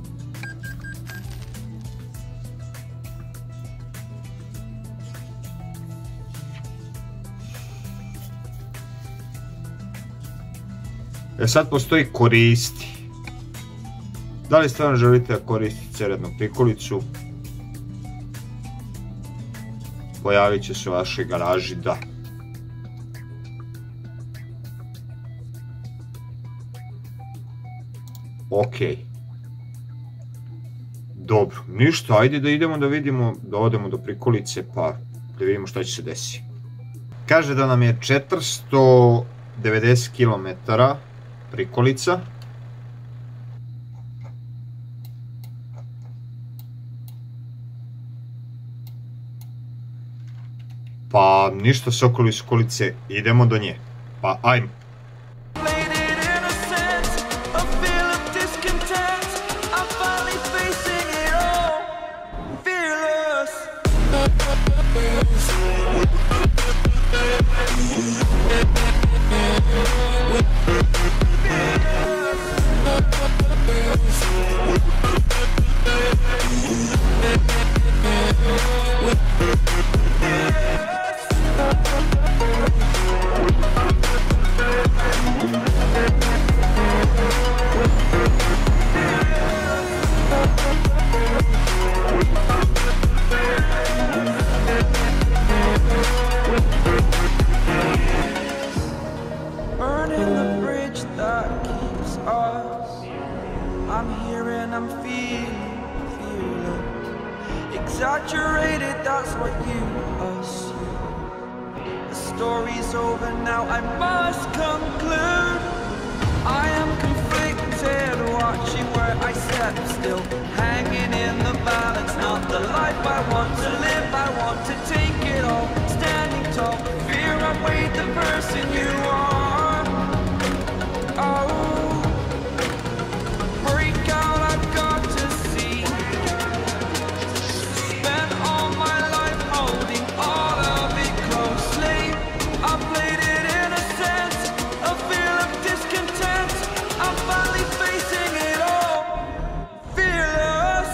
E sad postoji koristi. Da li stvarno želite da koristite serednu prikolicu? Pojavit će se u vašoj garaži, da. Ok. Dobro, ništa, ajde da idemo da vidimo, da odemo do prikolice pa da vidimo šta će se desiti. Kaže da nam je četiristo devedeset kilometara prikolica. Pa ništa, Sokoli Sokolice, idemo do nje. Pa ajmo. Exaggerated, that's what you assume. The story's over now, I must conclude. I am conflicted, watching where I step still, hanging in the balance. Not the life I want to live, I want to take it all. Standing tall, fear I weighed the person you are. Oh, break out, I've got to see. Spent all my life holding all of it closely. I played it innocent, a feel of discontent. I'm finally facing it all, fearless.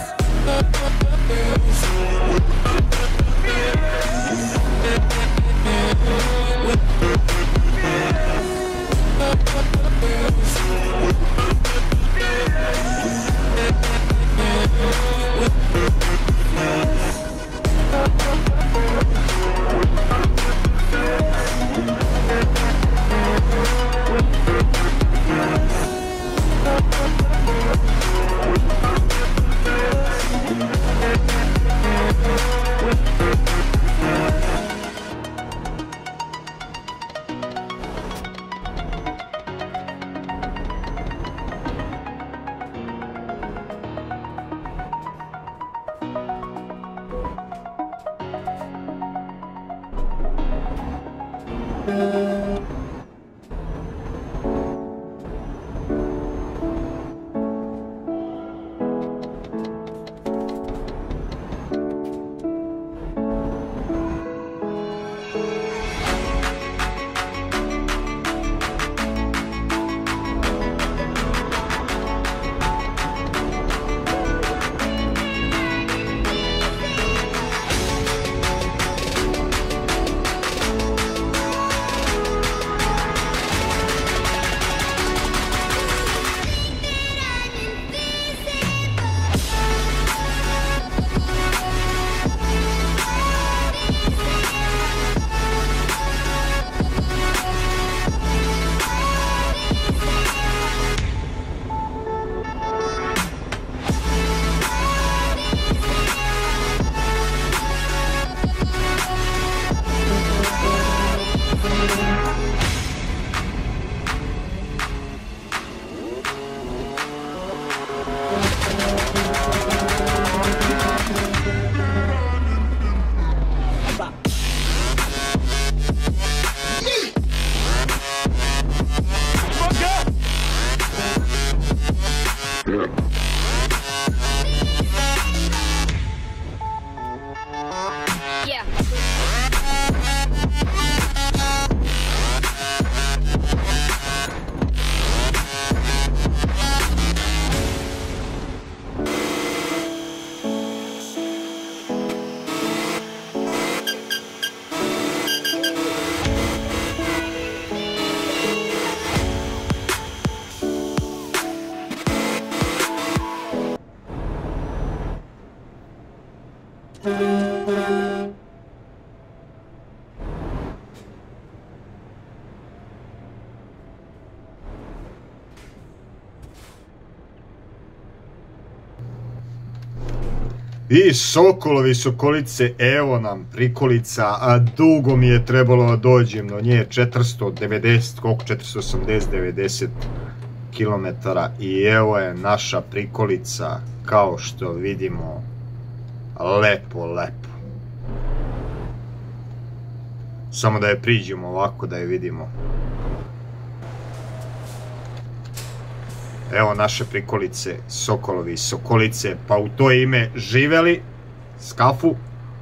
I Sokolovi, Sokolice, evo nam prikolica, a dugo mi je trebalo da dođem do nje, četiristo devedeset, koliko, četiristo osamdeset devedeset kilometara, i evo je naša prikolica, kao što vidimo, lepo, lepo. Samo da je priđemo ovako, da je vidimo. Evo naše prikolice, Sokolovi, Sokolice, pa u to ime živeli, skafu.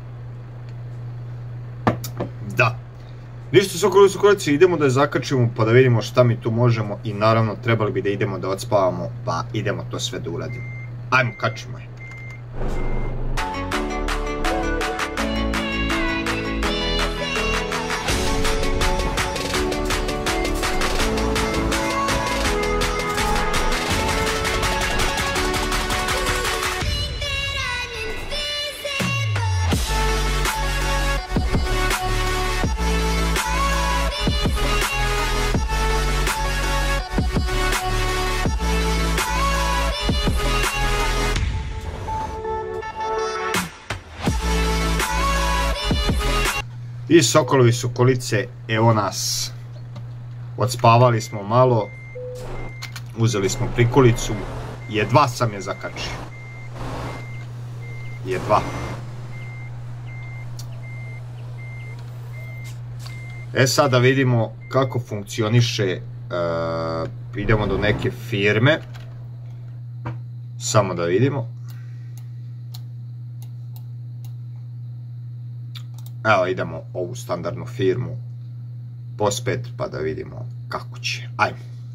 Da. Ništa, Sokolovi, Sokolice, idemo da je zakačimo pa da vidimo šta mi tu možemo, i naravno trebali bi da idemo da odspavamo, pa idemo to sve da uradimo. Ajmo, kačimo je. I Sokolovi, Sokolice, evo nas. Odspavali smo malo, uzeli smo prikolicu, jedva sam je zakačio. Jedva. E sad da vidimo kako funkcioniše, uh, idemo do neke firme, samo da vidimo. Evo, idemo ovu standardnu firmu pospet pa da vidimo kako će. Ajmo.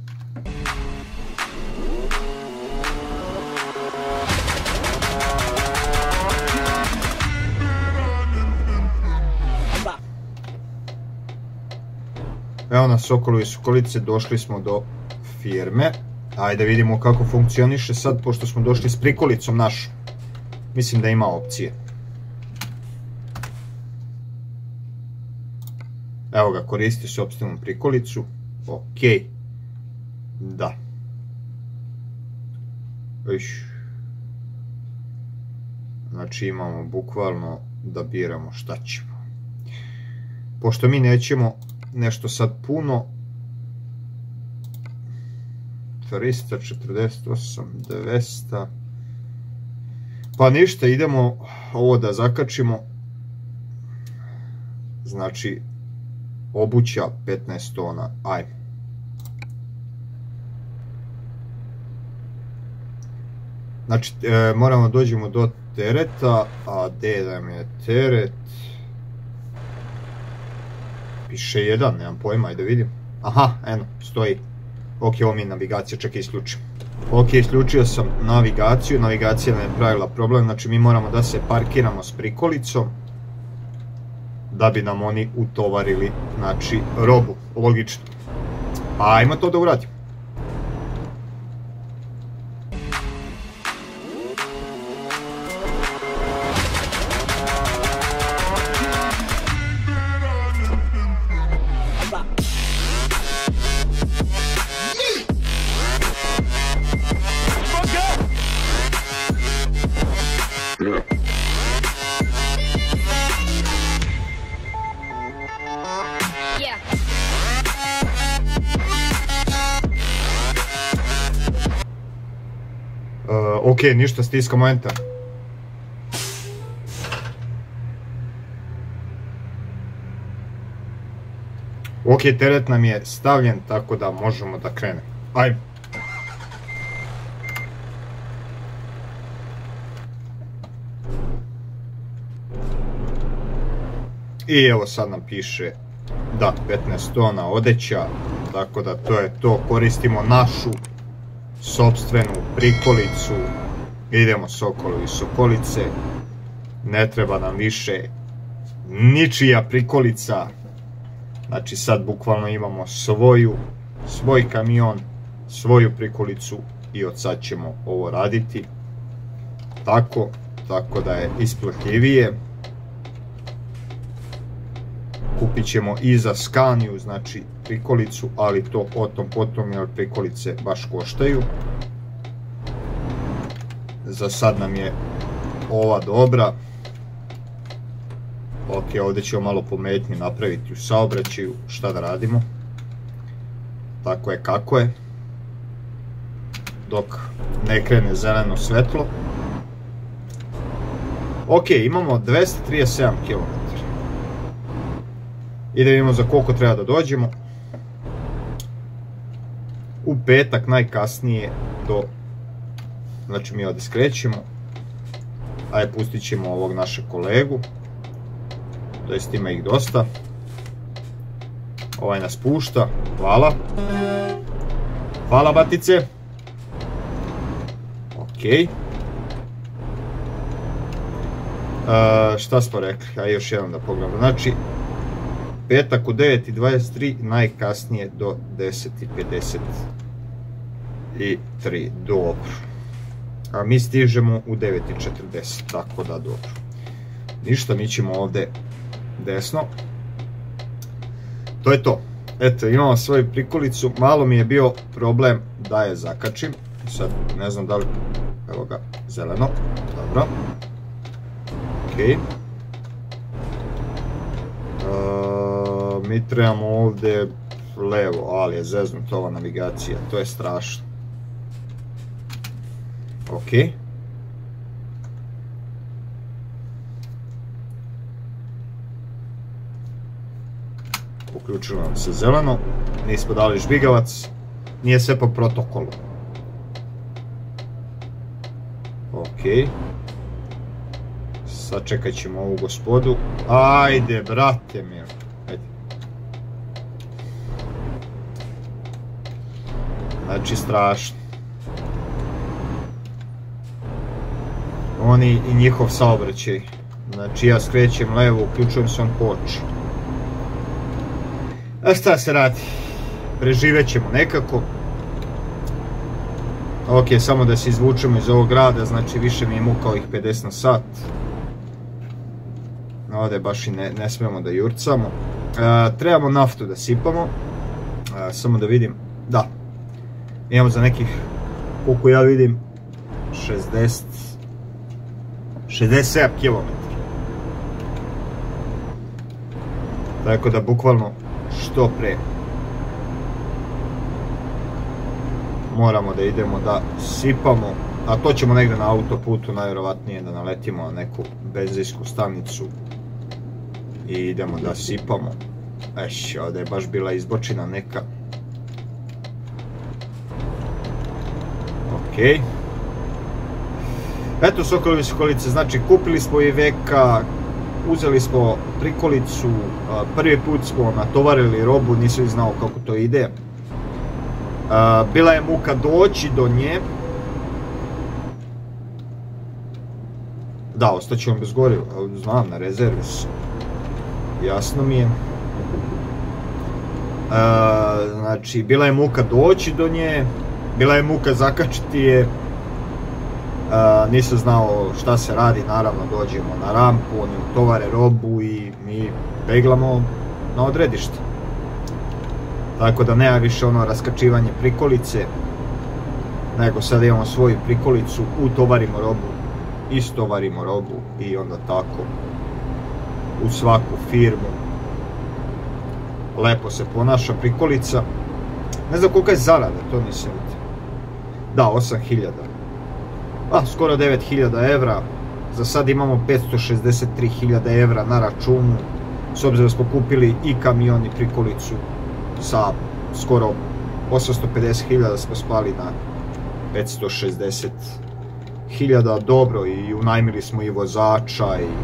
Evo nas, Sokolovi i Sokolice, došli smo do firme. Ajde vidimo kako funkcioniše sad, pošto smo došli s prikolicom našom. Mislim da ima opcije. Evo ga, koristi sopstvenu prikolicu. Ok. Da. Iš. Znači imamo bukvalno da biramo šta ćemo. Pošto mi nećemo nešto sad puno. trista četrdeset osam, dvesta. Pa ništa, idemo ovo da zakačimo. Znači obuća petnaest tona, ajmo. Znači, e, moramo dođemo do tereta, a gdje nam je teret? Piše jedan, nemam pojma, ajde vidim. Aha, eno, stoji. Ok, ovo mi je navigacija, čekaj, isključim. Ok, isključio sam navigaciju, navigacija nam je pravila problem, znači mi moramo da se parkiramo s prikolicom, da bi nam oni utovarili, znači, robu, logično. Ajmo to da uradimo. Ok, ništa, stiskamo enter. Ok, teret nam je stavljen, tako da možemo da krenemo. Ajmo. I evo sad nam piše da petnaest tona odeća, tako da to je to, koristimo našu sopstvenu prikolicu. Idemo, Sokolovi i Sokolice, ne treba nam više ničija prikolica. Znači sad bukvalno imamo svoju, svoj kamion, svoju prikolicu i od sad ćemo ovo raditi tako, tako da je isplatljivije. Kupit ćemo i za Scaniu, znači prikolicu, ali to o tom potom, jer prikolice baš koštaju. Za sad nam je ova dobra. Ok, ovdje ćemo malo pametnije napraviti u saobraćaju, šta da radimo. Tako je kako je. Dok ne krene zeleno svetlo. Ok, imamo dvesta trideset sedam kilometara. I da vidimo za koliko treba da dođemo. U petak najkasnije do... Znači mi ovdje skrećemo. Ajde, pustit ćemo ovog našeg kolegu. To jest ima ih dosta. Ovaj nas pušta. Hvala. Hvala, batice. Ok. Uh, šta smo rekli? Ajde još jedan da pogledamo. Znači, petak u devet i dvadeset tri, najkasnije do deset i pedeset tri. Dobro. A mi stižemo u devet i četrdeset, tako da dobro. Ništa, mi ćemo ovdje desno. To je to. Eto, imamo svoju prikolicu. Malo mi je bio problem da je zakačim. Sad ne znam da li... Evo ga, zeleno. Dobro. Ok. Uh, mi trebamo ovdje levo, ali je zeznut ova navigacija. To je strašno. Ok. Uključilo nam se zeleno. Nismo dali žbigavac. Nije sve po protokolu. Ok. Sačekat ćemo ovu gospodu. Ajde, brate mi. Ajde. Znači, strašno. Oni i njihov saobraćaj. Znači, ja skrećem levo, uključujem se, on koči. A šta se radi? Preživet ćemo nekako. Ok, samo da se izvučemo iz ovog grada, znači više mi je muka ovih pedeset na sat. Ovdje baš i ne, ne smijemo da jurcamo. E, trebamo naftu da sipamo. E, samo da vidim. Da. Imamo za nekih, koliko ja vidim, šezdeset, šezdeset sedam kilometara. Tako da bukvalno što pre moramo da idemo da sipamo, a to ćemo negdje na autoputu najvjerovatnije da naletimo na neku benzinsku stanicu i idemo da sipamo. Eš, ovdje je baš bila izbočina neka. Ok. Eto, Sokolovi Sokolice, znači kupili smo i veka, uzeli smo prikolicu, prvi put smo natovarili robu, nisam znao kako to ide. Bila je muka doći do nje. Da, ostaćemo bez goriva, znam, na rezervi sam. Jasno mi je. Znači, bila je muka doći do nje, bila je muka zakačiti je. Nisam znao šta se radi, naravno dođemo na rampu, oni utovare robu i mi peglamo na odredište. Tako da nema više ono raskačivanje prikolice, nego sad imamo svoju prikolicu, utovarimo robu, istovarimo robu i onda tako u svaku firmu lepo se ponaša prikolica. Ne znam koliko je zarada, to nisam vidio. Da, osam hiljada. A, skoro devet hiljada evra. Za sad imamo petsto šezdeset tri hiljade evra na računu. S obzirom da smo kupili i kamion i prikolicu sa skoro osamsto pedeset hiljada, smo spali na petsto šezdeset hiljada. Dobro, i unajmili smo i vozača i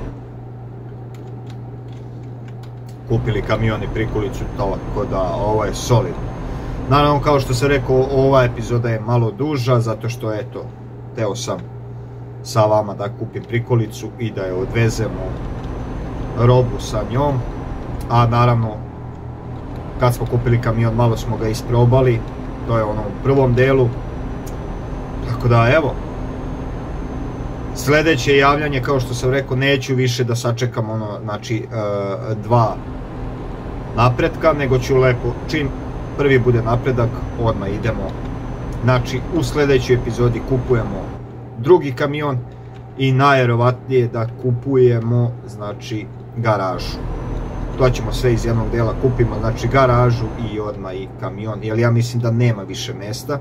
kupili kamion i prikolicu, tako da ovo je solidno. Naravno, kao što sam rekao, ova epizoda je malo duža, zato što, eto, teo sam sa vama da kupim prikolicu i da je odvezemo robu sa njom. A naravno, kad smo kupili kamion, malo smo ga isprobali, to je ono u prvom delu. Tako da, evo, sljedeće javljanje, kao što sam rekao, neću više da sačekam ono, znači, dva napretka, nego ću lepo, čim prvi bude napredak, odmah idemo. Znači, u sljedećoj epizodi kupujemo drugi kamion i najvjerovatnije da kupujemo, znači, garažu. To ćemo sve iz jednog dela kupimo, znači garažu i odmah i kamion, jer ja mislim da nema više mjesta.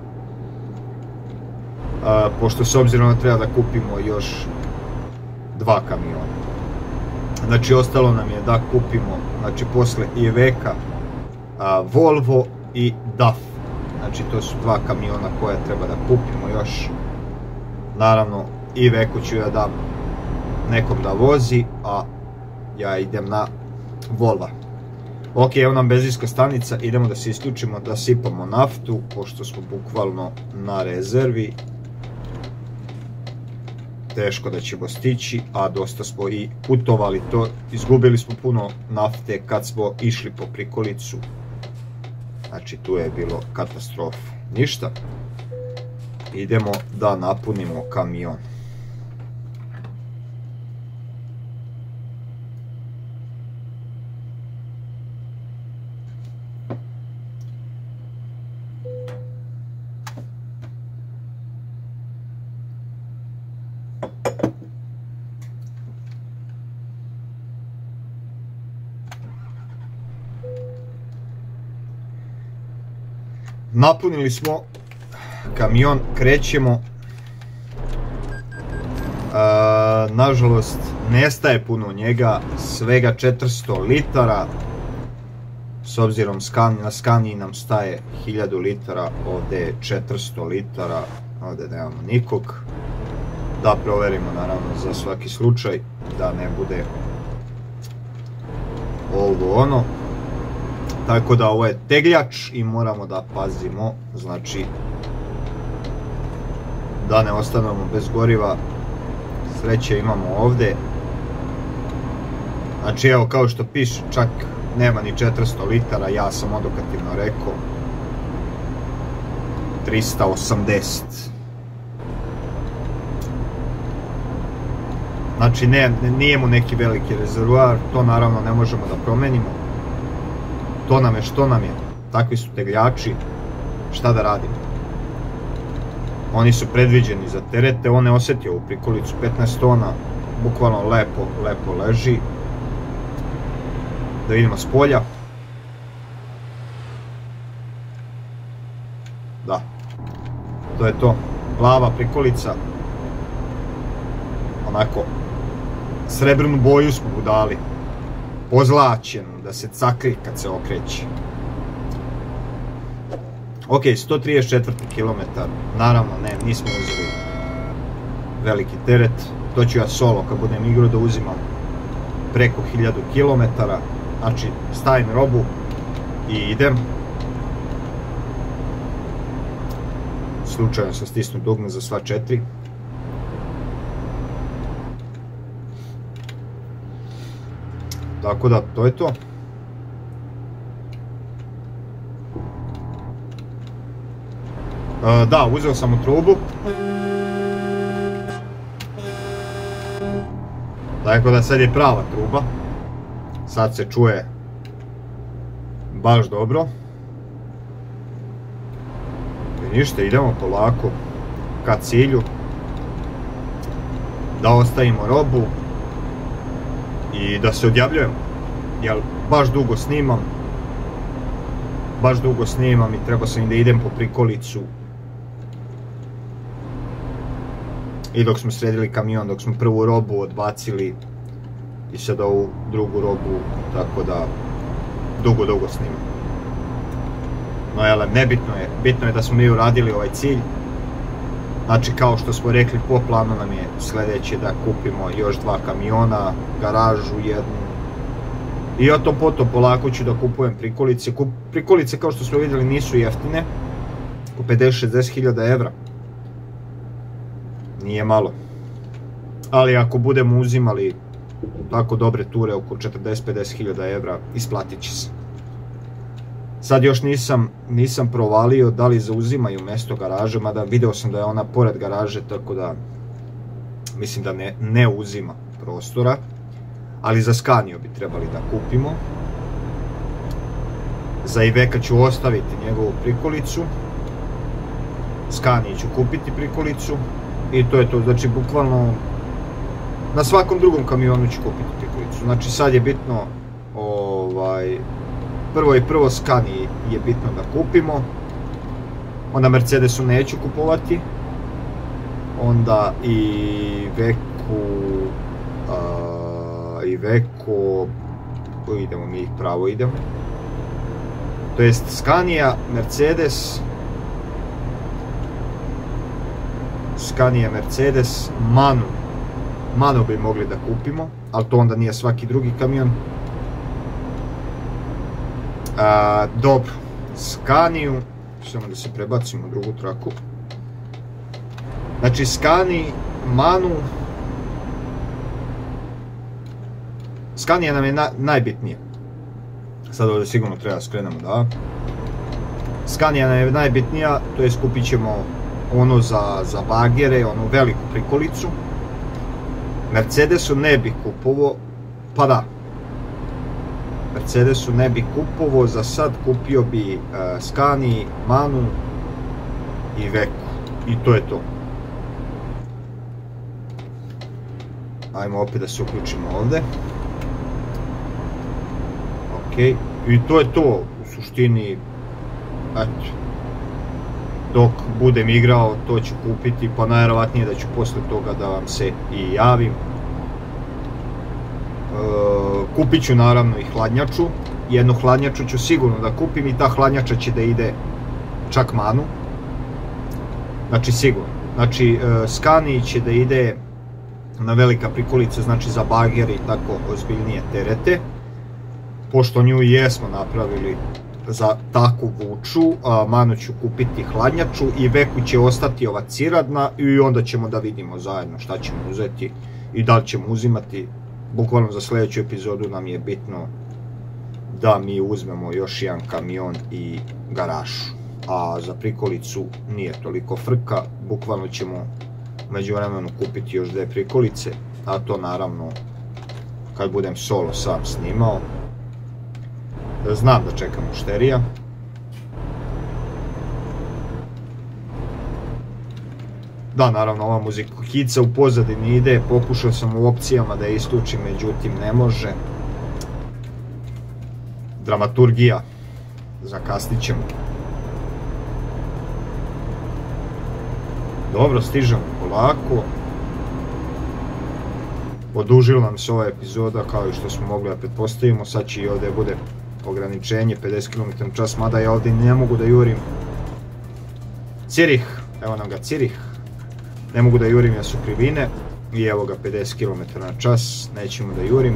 A, pošto s obzirom da treba da kupimo još dva kamiona. Znači ostalo nam je da kupimo, znači posle Iveca, Volvo i D A F. Znači to su dva kamiona koje treba da kupimo još. Naravno Ivecu ću ja dam nekom da vozi, a ja idem na Volva. Ok, evo nam benzinska stanica, idemo da se isključimo, da sipamo naftu, pošto smo bukvalno na rezervi. Teško da ćemo stići, a dosta smo i putovali, to izgubili smo puno nafte kad smo išli po prikolicu. Znači tu je bilo katastrofa. Ništa. Idemo da napunimo kamion. Napunili smo kamion, krećemo. E, nažalost, nestaje puno njega, svega četiristo litara. S obzirom na Scanii nam staje hiljadu litara, ovdje je četiristo litara, ovdje nemamo nikog. Da proverimo naravno za svaki slučaj, da ne bude ovo ono. Tako da ovo je tegljač i moramo da pazimo, znači da ne ostanemo bez goriva. Sreće imamo ovdje. Znači evo kao što piše, čak nema ni četiristo litara, ja sam odokativno rekao trista osamdeset. Znači ne, nije mu neki veliki rezervoar, to naravno ne možemo da promenimo. To nam je što nam je, takvi su tegljači, šta da radimo. Oni su predviđeni za terete, on ne osjeti ovu prikolicu, petnaest tona, bukvalno lepo, lepo leži. Da vidimo s polja. Da, to je to, plava prikolica. Onako, srebrnu boju smo mu dali. Pozlačenu, da se cakli kad se okreće. Ok, sto trideset četiri kilometar, naravno ne, nismo uzeli veliki teret, to ću ja solo kad budem igrao da uzimam preko hiljadu kilometara, znači stavim robu i idem. Slučajno sam stisnu dugme za sva četiri. Tako da, to je to. E, da, uzeo sam u trubu. Tako da sad je prava truba. Sad se čuje baš dobro. I ništa, idemo polako ka cilju. Da ostavimo robu. I da se odjavljujemo, jer baš dugo snimam, baš dugo snimam i trebao sam i da idem po prikolicu. I dok smo sredili kamion, dok smo prvu robu odbacili i sad ovu drugu robu, tako da dugo, dugo snimam. No jel, nebitno je, bitno je da smo mi uradili ovaj cilj. Znači kao što smo rekli, po planu nam je sljedeće da kupimo još dva kamiona, garažu jednu. I o tom potom polako ću da kupujem prikolice. Prikolice kao što smo vidjeli nisu jeftine, oko pedeset šezdeset hiljada evra. Nije malo. Ali ako budemo uzimali tako dobre ture, oko četrdeset pedeset hiljada evra, isplatit će se. Sad još nisam, nisam provalio da li zauzimaju mjesto garaže, mada video sam da je ona pored garaže, tako da mislim da ne, ne uzima prostora. Ali za Scaniu bi trebali da kupimo. Za Iveca ću ostaviti njegovu prikolicu. Scanii ću kupiti prikolicu. I to je to, znači bukvalno Na svakom drugom kamionu ću kupiti prikolicu. Znači sad je bitno, ovaj, prvo i prvo Scania je bitno da kupimo. Onda Mercedesu neću kupovati. Onda i Veku, uh, i Veku, idemo mi ih pravo idemo. To jest Scania, Mercedes, Scania, Mercedes, Manu. Manu bi mogli da kupimo, ali to onda nije svaki drugi kamion. A, dobro, Scaniu, samo da se prebacimo u drugu traku. Znači Scania, Manu. Scania nam je na, najbitnije. Sad ovdje sigurno treba skrenemo, da. Scania nam je najbitnija, to je skupit ćemo ono za, za bagere, onu veliku prikolicu. Mercedesu ne bi kupovao, pa da. Mercedesu ne bi kupovao, za sad kupio bi uh, Scania, Manu i Veku. I to je to. Ajmo opet da se uključimo ovdje. Ok, i to je to, u suštini, eto, dok budem igrao to ću kupiti, pa najvjerovatnije da ću posle toga da vam se i javim. E, kupit ću naravno i hladnjaču, jednu hladnjaču ću sigurno da kupim i ta hladnjača će da ide čak Manu. Znači sigurno, znači e, Scania će da ide na velika prikolica, znači za bageri i tako ozbiljnije terete. Pošto nju jesmo napravili za takvu vuču, a Manu ću kupiti hladnjaču i Veku će ostati ova ciradna i onda ćemo da vidimo zajedno šta ćemo uzeti i da li ćemo uzimati. Bukvalno za sljedeću epizodu nam je bitno da mi uzmemo još jedan kamion i garažu, a za prikolicu nije toliko frka, bukvalno ćemo u međuvremenu kupiti još dve prikolice, a to naravno kad budem solo sam snimao. Znam da čekam mušterija. Da, naravno ova muzikohica u pozadini ide, pokušao sam u opcijama da je isključim, međutim ne može. Dramaturgija, zakasnit ćemo. Dobro, stižemo polako. Odužila nam se ova epizoda kao i što smo mogli da pretpostavimo, sad će i ovdje bude ograničenje pedeset kilometara na čas, mada ja ovdje ne mogu da jurim. Cirih, evo nam ga Cirih, ne mogu da jurim jer su krivine i evo ga pedeset kilometara na čas, nećemo da jurimo.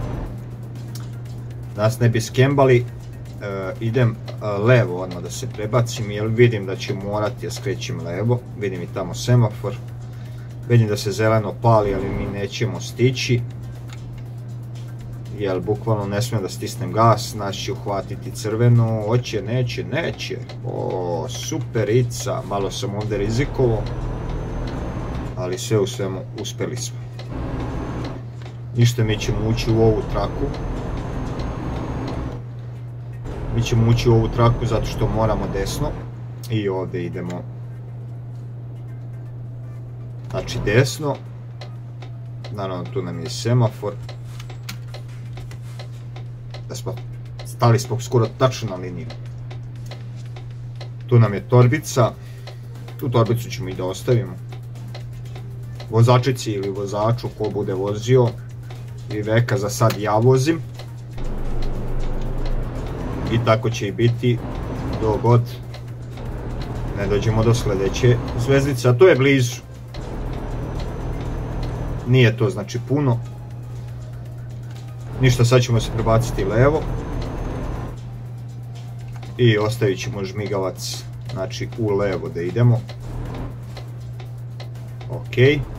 Nas ne bi skembali, e, idem e, levo odmah da se prebacim jer vidim da će morati da skrećem levo, vidim i tamo semafor. Vidim da se zeleno pali, ali mi nećemo stići. Jer bukvalno ne smijem da stisnem gas, nas će uhvatiti crveno, hoće, neće, neće. O, superica, malo sam ovdje rizikovao, ali sve u svemu uspjeli smo. Ništa, mi ćemo ući u ovu traku. Mi ćemo ući u ovu traku zato što moramo desno i ovdje idemo. Znači desno, naravno tu nam je semafor. Da smo stali smo skoro tačno na liniju. Tu nam je torbica, tu torbicu ćemo i da ostavimo. Vozačici ili vozaču ko bude vozio, i Veka za sad ja vozim. I tako će i biti dok god ne dođemo do sljedeće zvezdice, a to je blizu. Nije to znači puno. Ništa, sad ćemo se prebaciti levo. I ostavit ćemo žmigavac, znači u levo da idemo. Ok.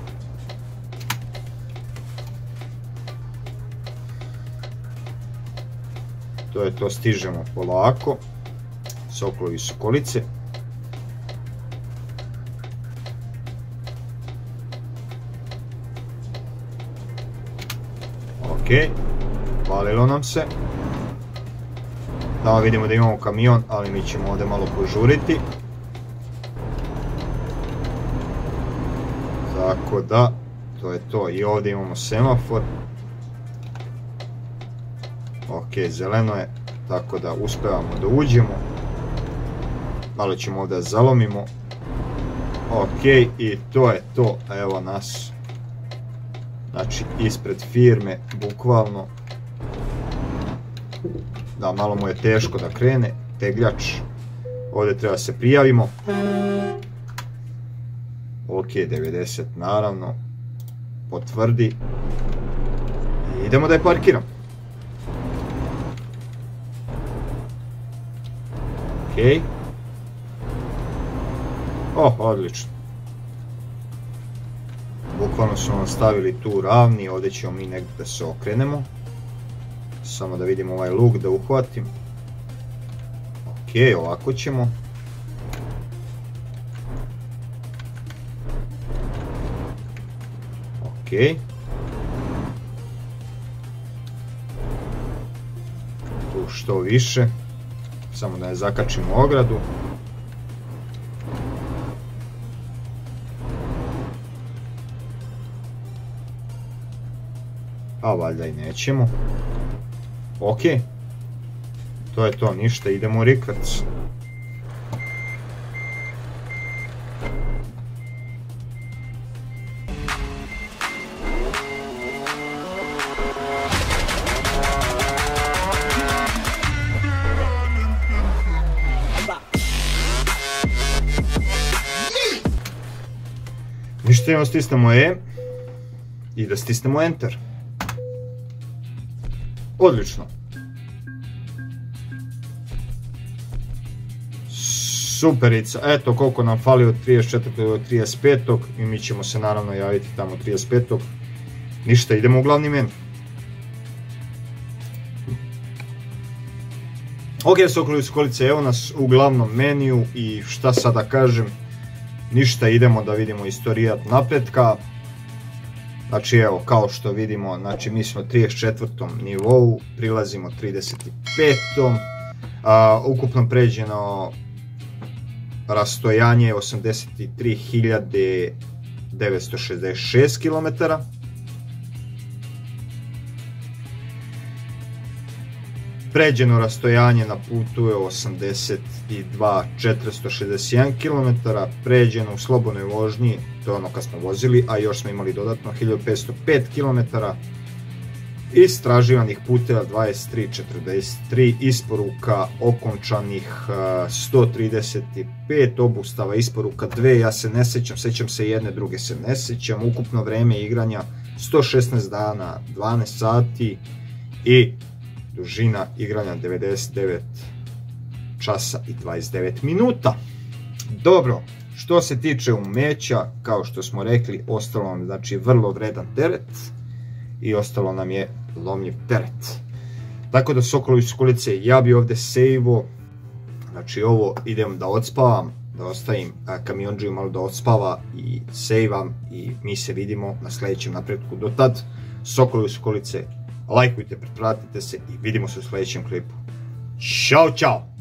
To je to, stižemo polako. Sokolovi Sokolice. Ok, palilo nam se. Da, vidimo da imamo kamion, ali mi ćemo ovdje malo požuriti. Tako da, To je to, i ovdje imamo semafor. Ok, zeleno je, tako da uspevamo da uđemo. Malo ćemo ovdje da zalomimo. Ok, i to je to, evo nas. Znači, ispred firme, bukvalno. Da, malo mu je teško da krene, tegljač. Ovdje treba se prijavimo. Ok, devedeset naravno. Potvrdi. I idemo da je parkiram. Ok. Oh, odlično. Bukvalno su nam stavili tu ravni, ovdje ćemo mi negdje da se okrenemo. Samo da vidimo ovaj luk da uhvatim. Ok, ovako ćemo. Ok. Tu što više. Samo da je zakačimo ogradu. A valjda i nećemo. Ok. To je to, ništa, idemo rikvrc. Ništa, imamo stisnemo E i da stisnemo Enter. Odlično. Superica, eto koliko nam fali od trideset četvrtog do trideset petog i mi ćemo se naravno javiti tamo trideset petog Ništa, idemo u glavni menu. Ok, Sokolovi i Sokolice, evo nas u glavnom meniju i šta sada kažem, ništa, idemo da vidimo istorijat napretka. Znači evo, kao što vidimo, znači mi smo na trideset četvrtom nivou, prilazimo trideset petom A, ukupno pređeno rastojanje je osamdeset tri hiljade devetsto šezdeset šest kilometara. Pređeno rastojanje na putu je osamdeset dva hiljade četiristo šezdeset jedan kilometara. Pređeno u slobodnoj vožnji, to je ono kad smo vozili, a još smo imali dodatno hiljadu petsto pet kilometara. Istraživanih puteva dvadeset tri hiljade četrdeset tri, isporuka okončanih sto trideset pet, obustava isporuka dve, ja se ne sećam, sećam se jedne, druge se ne sećam. Ukupno vreme igranja sto šesnaest dana, dvanaest sati i dužina igranja devedeset devet časa i dvadeset devet minuta. Dobro, što se tiče umeća, kao što smo rekli, ostalo nam znači vrlo vredan teret i ostalo nam je lomljiv teret. Tako da, Sokolovi i Sokolice, ja bi ovdje sejvo, znači ovo idem da odspavam, da ostavim kamiondžiju malo da odspava i sejvam i mi se vidimo na sljedećem napretku. Do tad, Sokolovi i Sokolice, lajkujte, pretplatite se i vidimo se u sljedećem klipu. Ćao, čao!